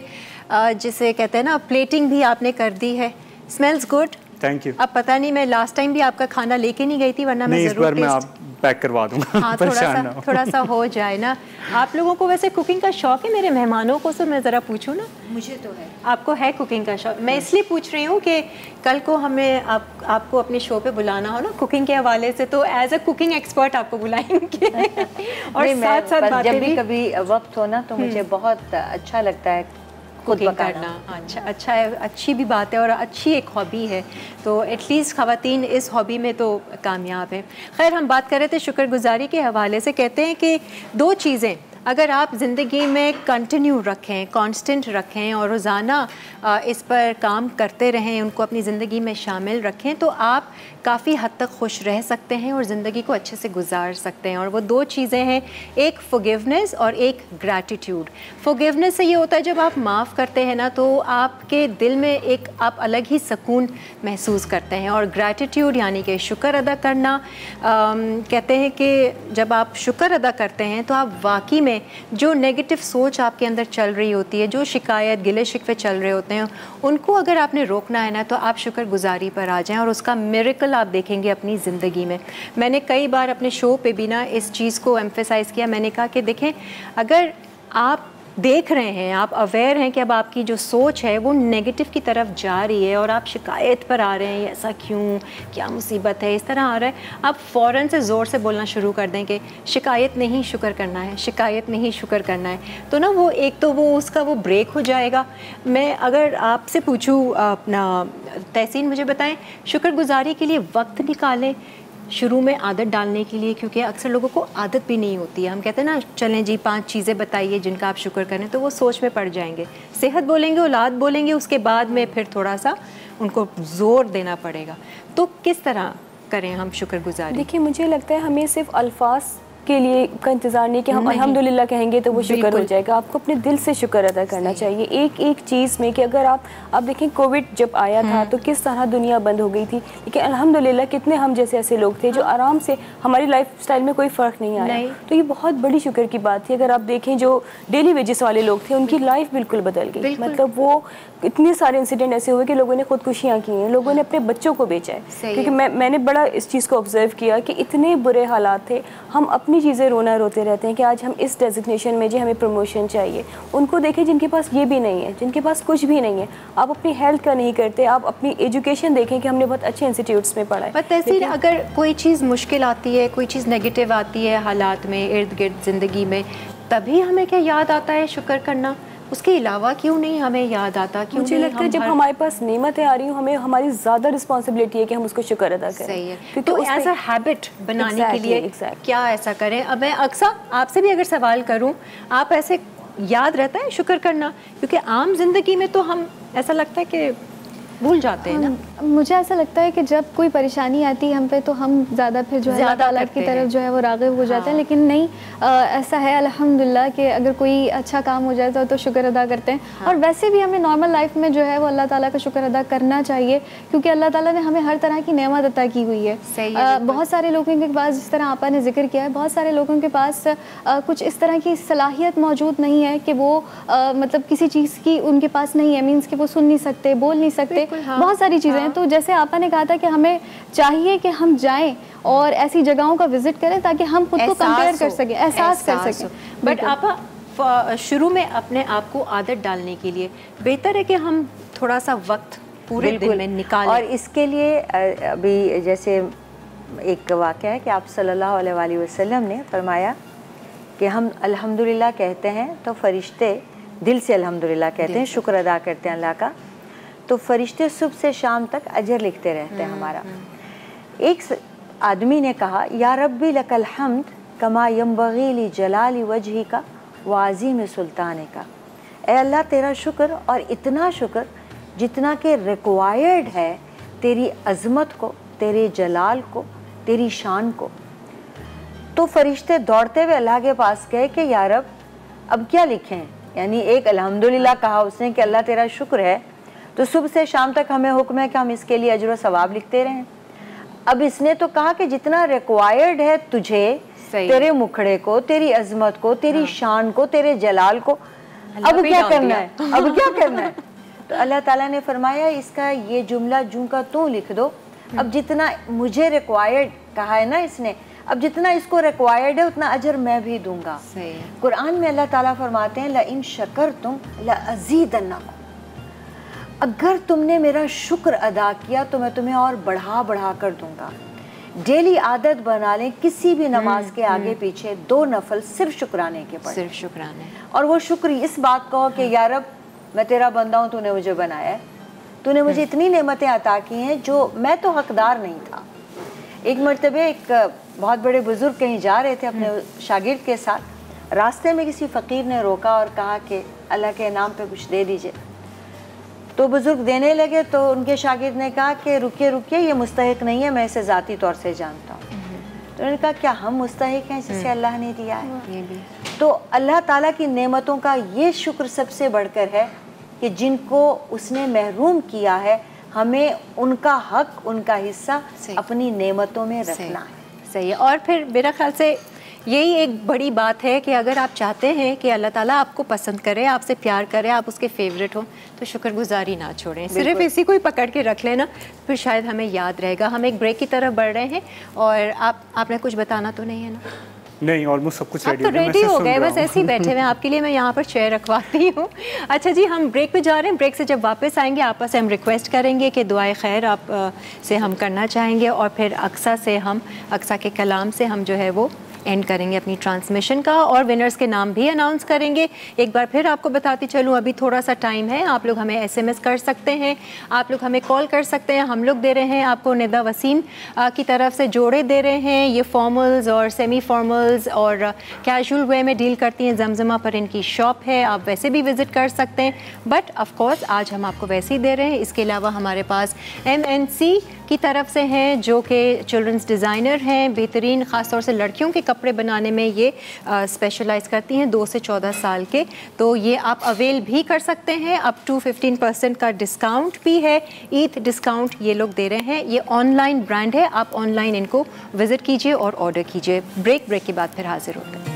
जिसे कहते हैं ना प्लेटिंग भी आपने कर दी है। Smells good, thank you. अब पता नहीं, मैं लास्ट टाइम भी आपका खाना लेके नहीं गई थी, वरना मैं ज़रूर मैं आप पैक करवा दूंगा। हाँ, थोड़ा सा थोड़ा सा हो जाए ना। आप लोगों को वैसे कुकिंग का शौक है? मेरे मेहमानों को तो मैं ज़रा पूछूं ना। मुझे तो है। आपको है कुकिंग का शौक? मैं इसलिए पूछ रही हूँ कि कल को हमें आप आपको अपने शो पे बुलाना हो ना कुकिंग के हवाले से, तो एज अ कुकिंग एक्सपर्ट आपको बुलाएंगे। और साथ साथ जब भी कभी वक्त हो ना तो मुझे बहुत अच्छा लगता है कुकिंग करना। अच्छा अच्छा है, अच्छी भी बात है और अच्छी एक हॉबी है, तो एटलीस्ट ख़वातीन इस हॉबी में तो कामयाब हैं। खैर, हम बात कर रहे थे शुक्रगुजारी के हवाले से। कहते हैं कि दो चीज़ें अगर आप ज़िंदगी में कंटिन्यू रखें, कांस्टेंट रखें और रोज़ाना इस पर काम करते रहें, उनको अपनी ज़िंदगी में शामिल रखें, तो आप काफ़ी हद तक खुश रह सकते हैं और ज़िंदगी को अच्छे से गुजार सकते हैं। और वो दो चीज़ें हैं, एक फॉरगिवनेस और एक ग्रैटिट्यूड। फॉरगिवनेस से ये होता है जब आप माफ़ करते हैं ना, तो आपके दिल में एक आप अलग ही सुकून महसूस करते हैं। और ग्रैटिट्यूड यानी कि शुक्र अदा करना। आम, कहते हैं कि जब आप शुक्र अदा करते हैं तो आप वाकई में जो नेगेटिव सोच आपके अंदर चल रही होती है, जो शिकायत गिले शिकवे चल रहे होते हैं, उनको अगर आपने रोकना है ना, तो आप शुक्रगुजारी पर आ जाएं और उसका मिरेकल आप देखेंगे अपनी ज़िंदगी में। मैंने कई बार अपने शो पे भी ना इस चीज़ को एम्फेसाइज़ किया। मैंने कहा कि देखें, अगर आप देख रहे हैं, आप अवेयर हैं कि अब आपकी जो सोच है वो नेगेटिव की तरफ जा रही है और आप शिकायत पर आ रहे हैं, ऐसा क्यों, क्या मुसीबत है, इस तरह आ रहा है, आप फ़ौरन से ज़ोर से बोलना शुरू कर दें कि शिकायत नहीं, शुक्र करना है, शिकायत नहीं, शुक्र करना है। तो ना वो एक तो वो उसका वो ब्रेक हो जाएगा। मैं अगर आपसे पूछूँ अपना तहसीन, मुझे बताएं, शुक्रगुजारी के लिए वक्त निकालें शुरू में आदत डालने के लिए, क्योंकि अक्सर लोगों को आदत भी नहीं होती है। हम कहते हैं ना, चलें जी पांच चीज़ें बताइए जिनका आप शुक्र करें, तो वो सोच में पड़ जाएंगे। सेहत बोलेंगे, औलाद बोलेंगे, उसके बाद में फिर थोड़ा सा उनको ज़ोर देना पड़ेगा। तो किस तरह करें हम शुक्रगुजारी? देखिए, मुझे लगता है हमें सिर्फ अल्फाज के लिए का इंतज़ार नहीं कि हम अल्हम्दुलिल्लाह कहेंगे तो वो शुक्र हो जाएगा। आपको अपने दिल से शुक्र अदा करना चाहिए एक एक चीज़ में। कि अगर आप आप देखें, कोविड जब आया था तो किस तरह दुनिया बंद हो गई थी, लेकिन अल्हम्दुलिल्लाह कितने हम जैसे ऐसे लोग थे जो आराम से, हमारी लाइफ स्टाइल में कोई फ़र्क नहीं आया। तो ये बहुत बड़ी शुक्र की बात थी। अगर आप देखें, जो डेली वेजेस वाले लोग थे उनकी लाइफ बिल्कुल बदल गई। मतलब वो इतने सारे इंसिडेंट ऐसे हुए कि लोगों ने खुदकुशियाँ की हैं, लोगों ने अपने बच्चों को बेचा है। क्योंकि मैं मैंने बड़ा इस चीज़ को ऑब्जर्व किया कि इतने बुरे हालात थे, हम अपनी चीज़ें रोना रोते रहते हैं कि आज हम इस डेजिग्नेशन में जी हमें प्रमोशन चाहिए। उनको देखें जिनके पास ये भी नहीं है, जिनके पास कुछ भी नहीं है। आप अपनी हेल्थ का नहीं करते, आप अपनी एजुकेशन देखें कि हमने बहुत अच्छे इंस्टीट्यूट्स में पढ़ा है। पर तहसीन, अगर कोई चीज़ मुश्किल आती है, कोई चीज़ नेगेटिव आती है हालात में, इर्द गिर्द ज़िंदगी में, तभी हमें क्या याद आता है शुक्र करना? उसके अलावा क्यों नहीं हमें याद आता? क्यों? मुझे लगता है जब हमारे पास नेमतें आ रही हूँ, हमें हमारी ज़्यादा रिस्पॉन्सिबिलिटी है कि हम उसको शुक्र अदा करें। सही है। तो एज अ हैबिट बनाने exactly, के लिए exactly. क्या ऐसा करें? अब मैं अक्सर आपसे भी अगर सवाल करूँ, आप ऐसे याद रहता है शुक्र करना? क्योंकि आम जिंदगी में तो हम ऐसा लगता है कि भूल जाते हैं ना। मुझे ऐसा लगता है कि जब कोई परेशानी आती है हम पे तो हम ज़्यादा फिर जो है अल्लाह ताला की तरफ जो है वो राग़िब हो जाते हैं, लेकिन नहीं आ, ऐसा है अल्हम्दुलिल्लाह कि अगर कोई अच्छा काम हो जाए तो, तो शुक्र अदा करते हैं। हाँ। और वैसे भी हमें नॉर्मल लाइफ में जो है वो अल्लाह ताला का शुक्र अदा करना चाहिए, क्योंकि अल्लाह ताला ने हमें हर तरह की नेमत अता की हुई है। सही है। आ, बहुत सारे लोगों के पास, जिस तरह आपा ने जिक्र किया है, बहुत सारे लोगों के पास आ, कुछ इस तरह की सलाहियत मौजूद नहीं है कि वो आ, मतलब किसी चीज़ की उनके पास नहीं है, मीन्स कि वो सुन नहीं सकते, बोल नहीं सकते, हाँ। बहुत सारी चीज़ें हैं। तो जैसे आपा ने कहा था कि हमें चाहिए कि हम जाएं और ऐसी जगहों का विजिट करें ताकि हम खुद को कंपेयर कर सकें, एहसास कर सकें। बट आपा शुरू में अपने आप को आदत डालने के लिए बेहतर है कि हम थोड़ा सा वक्त पूरे दिन में निकालें। और इसके लिए अभी जैसे एक वाक़या है कि आप सल्लल्लाहु अलैहि वसल्लम ने फरमाया कि हम अल्हम्दुलिल्लाह कहते हैं तो फरिश्ते दिल से अल्हम्दुलिल्लाह कहते हैं, शुक्र अदा करते हैं अल्लाह का, तो फरिश्ते सुबह से शाम तक अजर लिखते रहते हैं हमारा। एक आदमी ने कहा, या रब्बी लकल हम्द कमा यंबगी ली जलाली वजही का व अज़ीम सुल्ताने का। ए अल्लाह तेरा शुक्र, और इतना शुक्र जितना कि रिक्वायर्ड है तेरी अज़मत को, तेरे जलाल को, तेरी शान को। तो फरिश्ते दौड़ते हुए अल्लाह के पास गए कि या रब अब क्या लिखें, यानी एक अल्हम्दुलिल्लाह कहा उसने कि अल्लाह तेरा शुक्र है, तो सुबह से शाम तक हमें हुक्म है कि हम इसके लिए अजर व सवाब लिखते रहें। अब इसने तो कहा कि जितना रिक्वायर्ड है तुझे, तेरे मुखड़े को, तेरी अजमत को, तेरी हाँ। शान को, तेरे जलाल को, अब क्या करना है, अब क्या करना है। तो अल्लाह ताला ने फरमाया इसका ये जुमला जूं का तू लिख दो। अब जितना मुझे रिक्वायर्ड कहा है ना इसने, अब जितना इसको रिक्वायर्ड है उतना अजर मैं भी दूंगा। कुरान में अल्लाह ताला फरमाते हैं, ला इन शकरतुम ला अज़ीदन्नकुम, अगर तुमने मेरा शुक्र अदा किया तो मैं तुम्हें और बढ़ा बढ़ा कर दूंगा। डेली आदत बना लें, किसी भी नमाज के आगे पीछे दो नफल सिर्फ शुक्राने के पढ़ें, सिर्फ शुक्राने। और वो शुक्र इस बात का हो कि या रब मैं तेरा बंदा हूँ, तूने मुझे बनाया है, तूने मुझे इतनी नेमतें अता की हैं जो मैं तो हकदार नहीं था। एक मरतबे एक बहुत बड़े बुजुर्ग कहीं जा रहे थे अपने शागिर्द के साथ, रास्ते में किसी फ़कीर ने रोका और कहा कि अल्लाह के नाम पे कुछ दे दीजिए। तो बुजुर्ग देने लगे तो उनके शागिर्द ने कहा कि रुकिए रुकिए, ये मुस्तहिक नहीं है, मैं इसे ज़ाती तौर से जानता हूँ। तो उन्होंने कहा क्या हम मुस्तहिक हैं जिसे अल्लाह ने दिया है? तो अल्लाह ताला की नेमतों का ये शुक्र सबसे बढ़कर है कि जिनको उसने महरूम किया है, हमें उनका हक, उनका हिस्सा अपनी नेमतों में रखना है। सही है। और फिर मेरा ख्याल से यही एक बड़ी बात है कि अगर आप चाहते हैं कि अल्लाह ताला आपको पसंद करे, आपसे प्यार करे, आप उसके फेवरेट हो, तो शुक्रगुजारी ना छोड़ें, सिर्फ इसी को ही पकड़ के रख लेना, फिर शायद हमें याद रहेगा। हम एक ब्रेक की तरफ बढ़ रहे हैं और आप आपने कुछ बताना तो नहीं है ना? नहीं, ऑलमोस्ट सब कुछ रेडी तो रेडी हो गए, बस ऐसे ही बैठे हुए हैं। आपके लिए मैं यहाँ पर चेयर रखवाती हूँ। अच्छा जी, हम ब्रेक पे जा रहे हैं। ब्रेक से जब वापस आएंगे आपस से हम रिक्वेस्ट करेंगे कि दुआए खैर आप से हम करना चाहेंगे, और फिर अक्सा से हम अक्सा के कलाम से हम जो है वो एंड करेंगे अपनी ट्रांसमिशन का, और विनर्स के नाम भी अनाउंस करेंगे। एक बार फिर आपको बताती चलूँ, अभी थोड़ा सा टाइम है, आप लोग हमें एसएमएस कर सकते हैं, आप लोग हमें कॉल कर सकते हैं। हम लोग दे रहे हैं आपको निदा वसीम आ, की तरफ से जोड़े दे रहे हैं। ये फॉर्मल्स और सेमी फॉर्मल्स और कैजुअल वे में डील करती हैं। जमजमा पर इनकी शॉप है, आप वैसे भी विज़िट कर सकते हैं, बट ऑफ कोर्स आज हम आपको वैसे ही दे रहे हैं। इसके अलावा हमारे पास एम एन सी की तरफ से हैं जो कि चिल्ड्रंस डिज़ाइनर हैं, बेहतरीन, ख़ास तौर से लड़कियों के कपड़े बनाने में ये स्पेशलाइज करती हैं, दो से चौदह साल के। तो ये आप अवेल भी कर सकते हैं, अप टू फिफ्टीन परसेंट का डिस्काउंट भी है, ईद डिस्काउंट ये लोग दे रहे हैं। ये ऑनलाइन ब्रांड है, आप ऑनलाइन इनको विज़िट कीजिए और ऑर्डर कीजिए। ब्रेक ब्रेक के बाद फिर हाजिर होते हैं।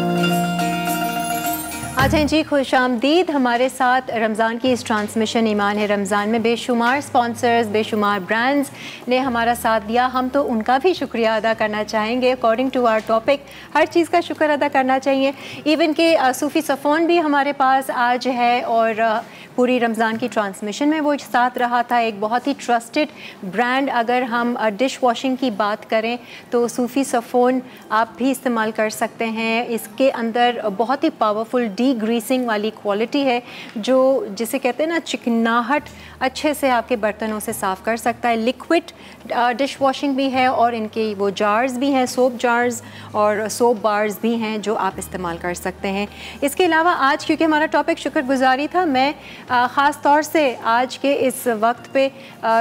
आज हैं जी, खुश आमदीद हमारे साथ रमज़ान की इस ट्रांसमिशन ईमान है रमज़ान में बेशुमार स्पॉन्सर्स, बेशुमार ब्रांड्स ने हमारा साथ दिया। हम तो उनका भी शुक्रिया अदा करना चाहेंगे। अकॉर्डिंग टू आवर टॉपिक हर चीज़ का शुक्र अदा करना चाहिए। इवन के सूफ़ी सफ़ोन भी हमारे पास आज है और पूरी रमज़ान की ट्रांसमिशन में वो साथ रहा था। एक बहुत ही ट्रस्टेड ब्रांड, अगर हम डिश वॉशिंग की बात करें तो सूफ़ी सफ़ोन आप भी इस्तेमाल कर सकते हैं। इसके अंदर बहुत ही पावरफुल डी ग्रीसिंग वाली क्वालिटी है, जो जिसे कहते हैं ना चिकनाहट, अच्छे से आपके बर्तनों से साफ़ कर सकता है। लिक्विड डिश वॉशिंग भी है और इनके वो जार्स भी हैं, सोप जार्स और सोप बार्स भी हैं जो आप इस्तेमाल कर सकते हैं। इसके अलावा आज क्योंकि हमारा टॉपिक शुक्रगुजारी था, मैं ख़ास तौर से आज के इस वक्त पे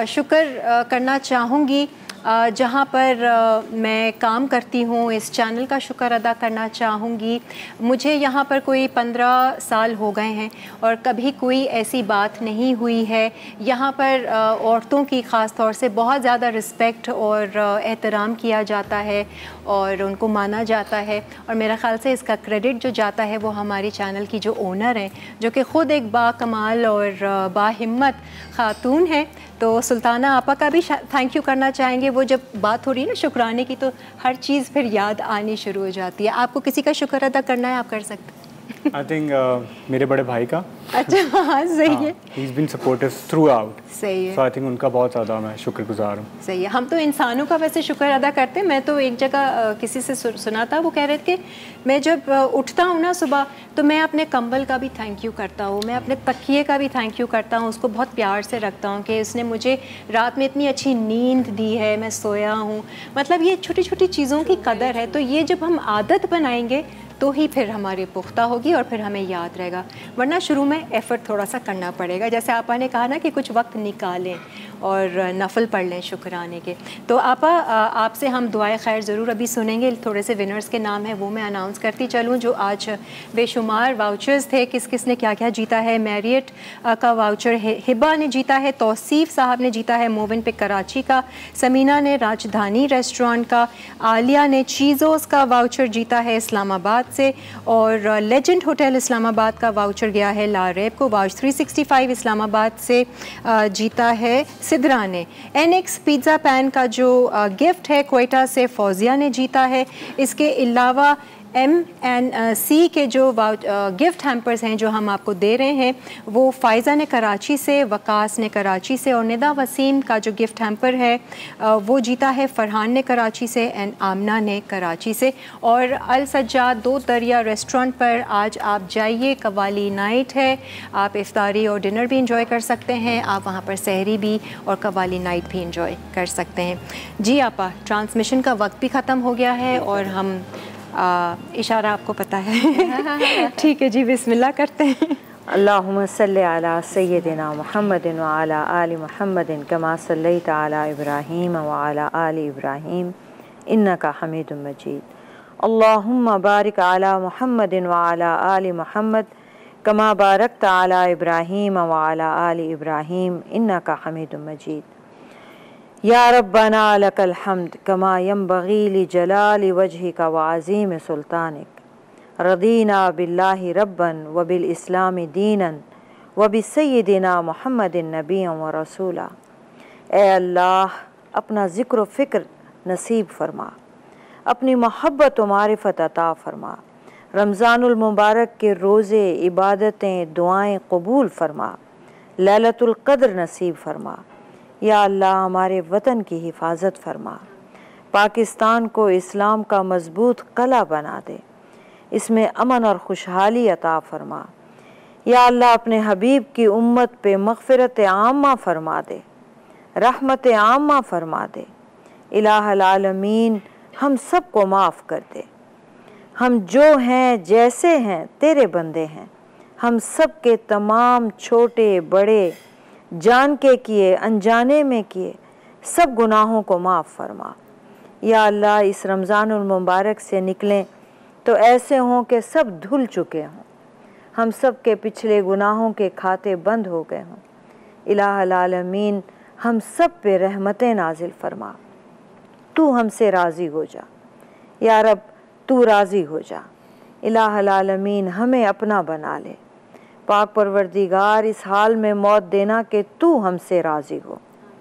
शुक्र करना चाहूँगी जहाँ पर मैं काम करती हूँ, इस चैनल का शुक्र अदा करना चाहूँगी। मुझे यहाँ पर कोई पंद्रह साल हो गए हैं और कभी कोई ऐसी बात नहीं हुई है। यहाँ पर औरतों की ख़ास तौर से बहुत ज़्यादा रिस्पेक्ट और एहतराम किया जाता है और उनको माना जाता है, और मेरा ख़्याल से इसका क्रेडिट जो जाता है वो हमारी चैनल की जो ओनर हैं, जो कि ख़ुद एक बाकमाल और बाहिम्मत ख़ातून है। तो सुल्ताना आपा का भी थैंक यू करना चाहेंगे। वो जब बात हो रही है ना शुक्राने की, तो हर चीज़ फिर याद आनी शुरू हो जाती है। आपको किसी का शुक्र अदा करना है, आप कर सकते हैं। आई थिंक uh, मेरे बड़े भाई का। अच्छा, हाँ सही है। He's been supportive throughout. सही है। So I think उनका बहुत ज़्यादा मैं शुक्रगुजार हूँ। सही है। हम तो इंसानों का वैसे शुक्र अदा करते हैं। मैं तो एक जगह किसी से सुना था, वो कह रहे थे कि मैं जब उठता हूँ ना सुबह, तो मैं अपने कंबल का भी थैंक यू करता हूँ, मैं अपने तकिए का भी थैंक यू करता हूँ, उसको बहुत प्यार से रखता हूँ कि उसने मुझे रात में इतनी अच्छी नींद दी है, मैं सोया हूँ। मतलब ये छोटी छोटी चीज़ों की कदर है। तो ये जब हम आदत बनाएंगे तो ही फिर हमारे पुख्ता होगी और फिर हमें याद रहेगा, वरना शुरू में एफ़र्ट थोड़ा सा करना पड़ेगा। जैसे आपा ने कहा ना कि कुछ वक्त निकालें और नफल पढ़ लें शुक्राने के। तो आपा, आपसे हम दुआए खैर ज़रूर अभी सुनेंगे। थोड़े से विनर्स के नाम हैं वो मैं अनाउंस करती चलूँ, जो आज बेशुमार वाउचर्स थे। किस किस ने क्या क्या जीता है। मैरियट का वाउचर हिबा ने जीता है, तौसीफ़ साहब ने जीता है मोविन पे कराची का, समीना ने राजधानी रेस्टोरेंट का, आलिया ने चीज़ोज़ का वाउचर जीता है इस्लामाबाद से, और लेजेंड होटल इस्लामाबाद का वाउचर गया है लारेब को। Vouch three sixty five Islamabad से जीता है सिद्रा ने। एन एक्स पिज़्ज़ा पैन का जो गिफ्ट है क्वेटा से फौजिया ने जीता है। इसके अलावा एम एन सी के जो गिफ्ट हैम्पर्स हैं जो हम आपको दे रहे हैं, वो फ़ायज़ा ने कराची से, वकास ने कराची से, और निदा वसीम का जो गिफ्ट हैम्पर है वो जीता है फ़रहान ने कराची से एंड आमना ने कराची से। और अल सज्जाद दो दरिया रेस्टोरेंट पर आज आप जाइए, कवाली नाइट है, आप इफ्तारी और डिनर भी इंजॉय कर सकते हैं, आप वहाँ पर सहरी भी और कवाली नाइट भी इंजॉय कर सकते हैं। जी आपा, ट्रांसमिशन का वक्त भी ख़त्म हो गया है और हम आ, इशारा आपको पता है। ठीक है जी, बिस्मिल्लाह करते हैं। अल्लाहुम्मा सल्ली अला सय्यदिना मुहम्मदिन व अला आलि मुहम्मदिन कमा सल्लैता अला इब्राहीम व अला आलि इब्राहीम इन्नका हमीदुम मजीद। अल्लाहुम्मा बारिक अला मुहम्मदिन व अला आलि मुहम्मद कमा बारकता अला इब्राहीम व अला आलि इब्राहीम इन्नका हमीदुम मजीद। या रब्बना लकल हम्द कमा यंबगी लिजलाली वजहिका व अज़ीम सुल्तानिक। रदीना बिल्लाहि रब्बन व बिल इस्लामी दीनन व बिसय्यिदिना मुहम्मदिन नबिय्यन व रसूला। ए अल्लाह, अपना ज़िक्र फ़िक्र नसीब फरमा, अपनी मोहब्बत व मारिफत अता फरमा। रमज़ानुल मुबारक के रोज़े, इबादतें, दुआएं कबूल फरमा। लैलतुल क़द्र नसीब फरमा। या अल्लाह, हमारे वतन की हिफाजत फरमा, पाकिस्तान को इस्लाम का मजबूत कला बना दे, इसमें अमन और खुशहाली अता फरमा। या अल्लाह, अपने हबीब की उम्मत पे मग़फ़िरत आम्मा फरमा दे, रहमत आम्मा फरमा दे। इलाहुल आलमीन, हम सब को माफ़ कर दे। हम जो हैं जैसे हैं तेरे बंदे हैं, हम सब के तमाम छोटे बड़े, जान के किए अनजाने में किए सब गुनाहों को माफ़ फरमा। या अल्लाह, इस रमज़ानुल मुबारक से निकलें तो ऐसे हों कि सब धुल चुके हों, हम सब के पिछले गुनाहों के खाते बंद हो गए हों। इलाहुल आलमीन, हम सब पे रहमतें नाजिल फरमा, तू हमसे राज़ी हो जा। या रब, तू राज़ी हो जा। इलाहुल आलमीन, हमें अपना बना ले। पाक परवरदिगार, इस हाल में मौत देना कि तू हमसे राज़ी हो।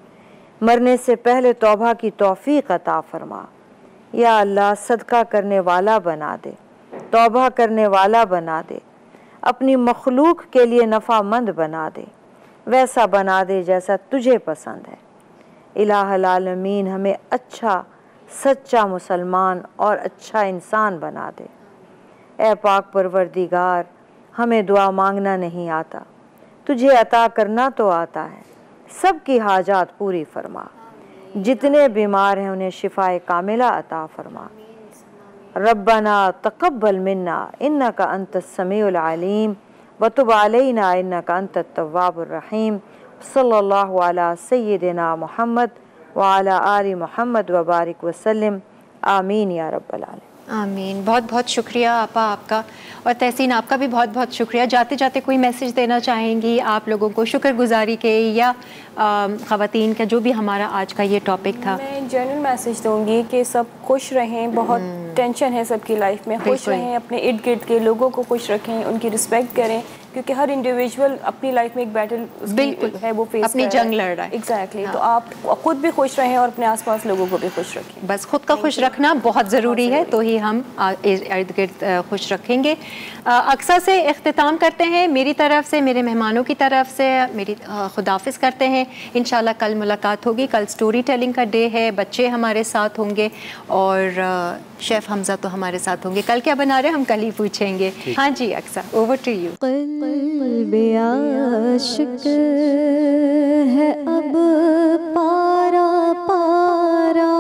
मरने से पहले तौबा की तौफीक अता फरमा। या अल्लाह, सदका करने वाला बना दे, तौबा करने वाला बना दे, अपनी मखलूक के लिए नफ़ामंद बना दे, वैसा बना दे जैसा तुझे पसंद है। इलाहुल आलमीन, हमें अच्छा सच्चा मुसलमान और अच्छा इंसान बना दे। ए पाक परवरदिगार, हमें दुआ मांगना नहीं आता, तुझे अता करना तो आता है। सबकी हाजात पूरी फरमा, जितने बीमार हैं उन्हें शिफाए कामिला अता फरमा। रब्बना तक़ब्बल मिन्ना इन्नका अंतस समीउल अलीम व तुब अलैना इन्नका अंतत तव्वाबुर रहीम। सल्लल्लाहु अला सय्यिदिना मुहम्मद व अला आलि मुहम्मद व बारिक वसल्लम। आमीन या रब्बल आलमीन। आमीन। बहुत बहुत शुक्रिया आपा आपका, और तहसीन आपका भी बहुत बहुत शुक्रिया। जाते जाते कोई मैसेज देना चाहेंगी आप लोगों को शुक्रगुजारी के, या ख़वातीन का जो भी हमारा आज का ये टॉपिक था? मैं जनरल मैसेज दूंगी कि सब खुश रहें, बहुत टेंशन है सबकी लाइफ में, खुश रहें, अपने इर्द गिर्द के लोगों को खुश रखें, उनकी रिस्पेक्ट करें, क्योंकि हर इंडिविजुअल अपनी लाइफ में एक बैटल बिल्कुल है, वो फेस अपनी जंग लड़ रहा है। एग्जैक्टली। तो आप खुद भी खुश रहें और अपने आसपास लोगों को भी खुश रखें। बस खुद का खुश रखना बहुत ज़रूरी है, तो ही हम इर्द गिर्द खुश रखेंगे। अक्सा से इख्तिताम करते हैं, मेरी तरफ से, मेरे मेहमानों की तरफ से मेरी खुदाफिज़ करते हैं। इंशाल्लाह कल मुलाकात होगी। कल स्टोरी टेलिंग का डे है, बच्चे हमारे साथ होंगे और शेफ़ हमज़ा तो हमारे साथ होंगे। कल क्या बना रहे हैं हम कल ही पूछेंगे। हाँ जी Aqsa, over to you. Qalbe Ashiq है अब पारा पारा,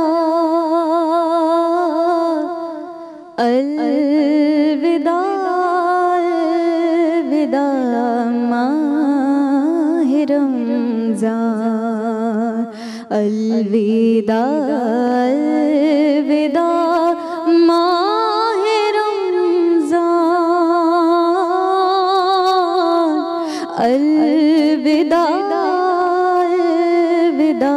अलविदा अलविदा माह रमज़ान, अलविदा अलविदा माह रमज़ान, अलविदा अलविदा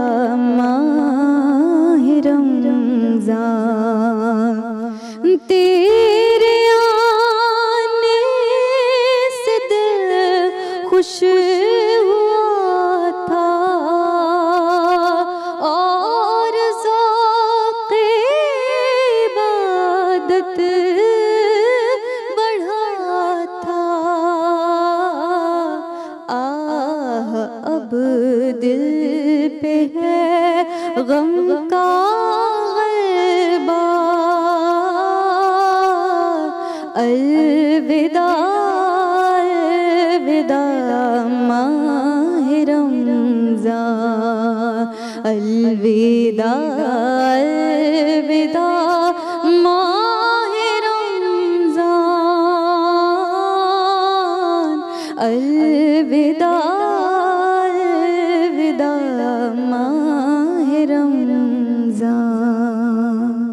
माह रमज़ान। तेरे आने से दिल खुश हुआ था और ज़ौक़े इबादत बढ़ा था। आह अब दिल पे है गम का गलबा, अलविदा अलविदा माह रमज़ान, अलविदा अलविदा माह रमज़ान, अलविदा अलविदा माह रमज़ान।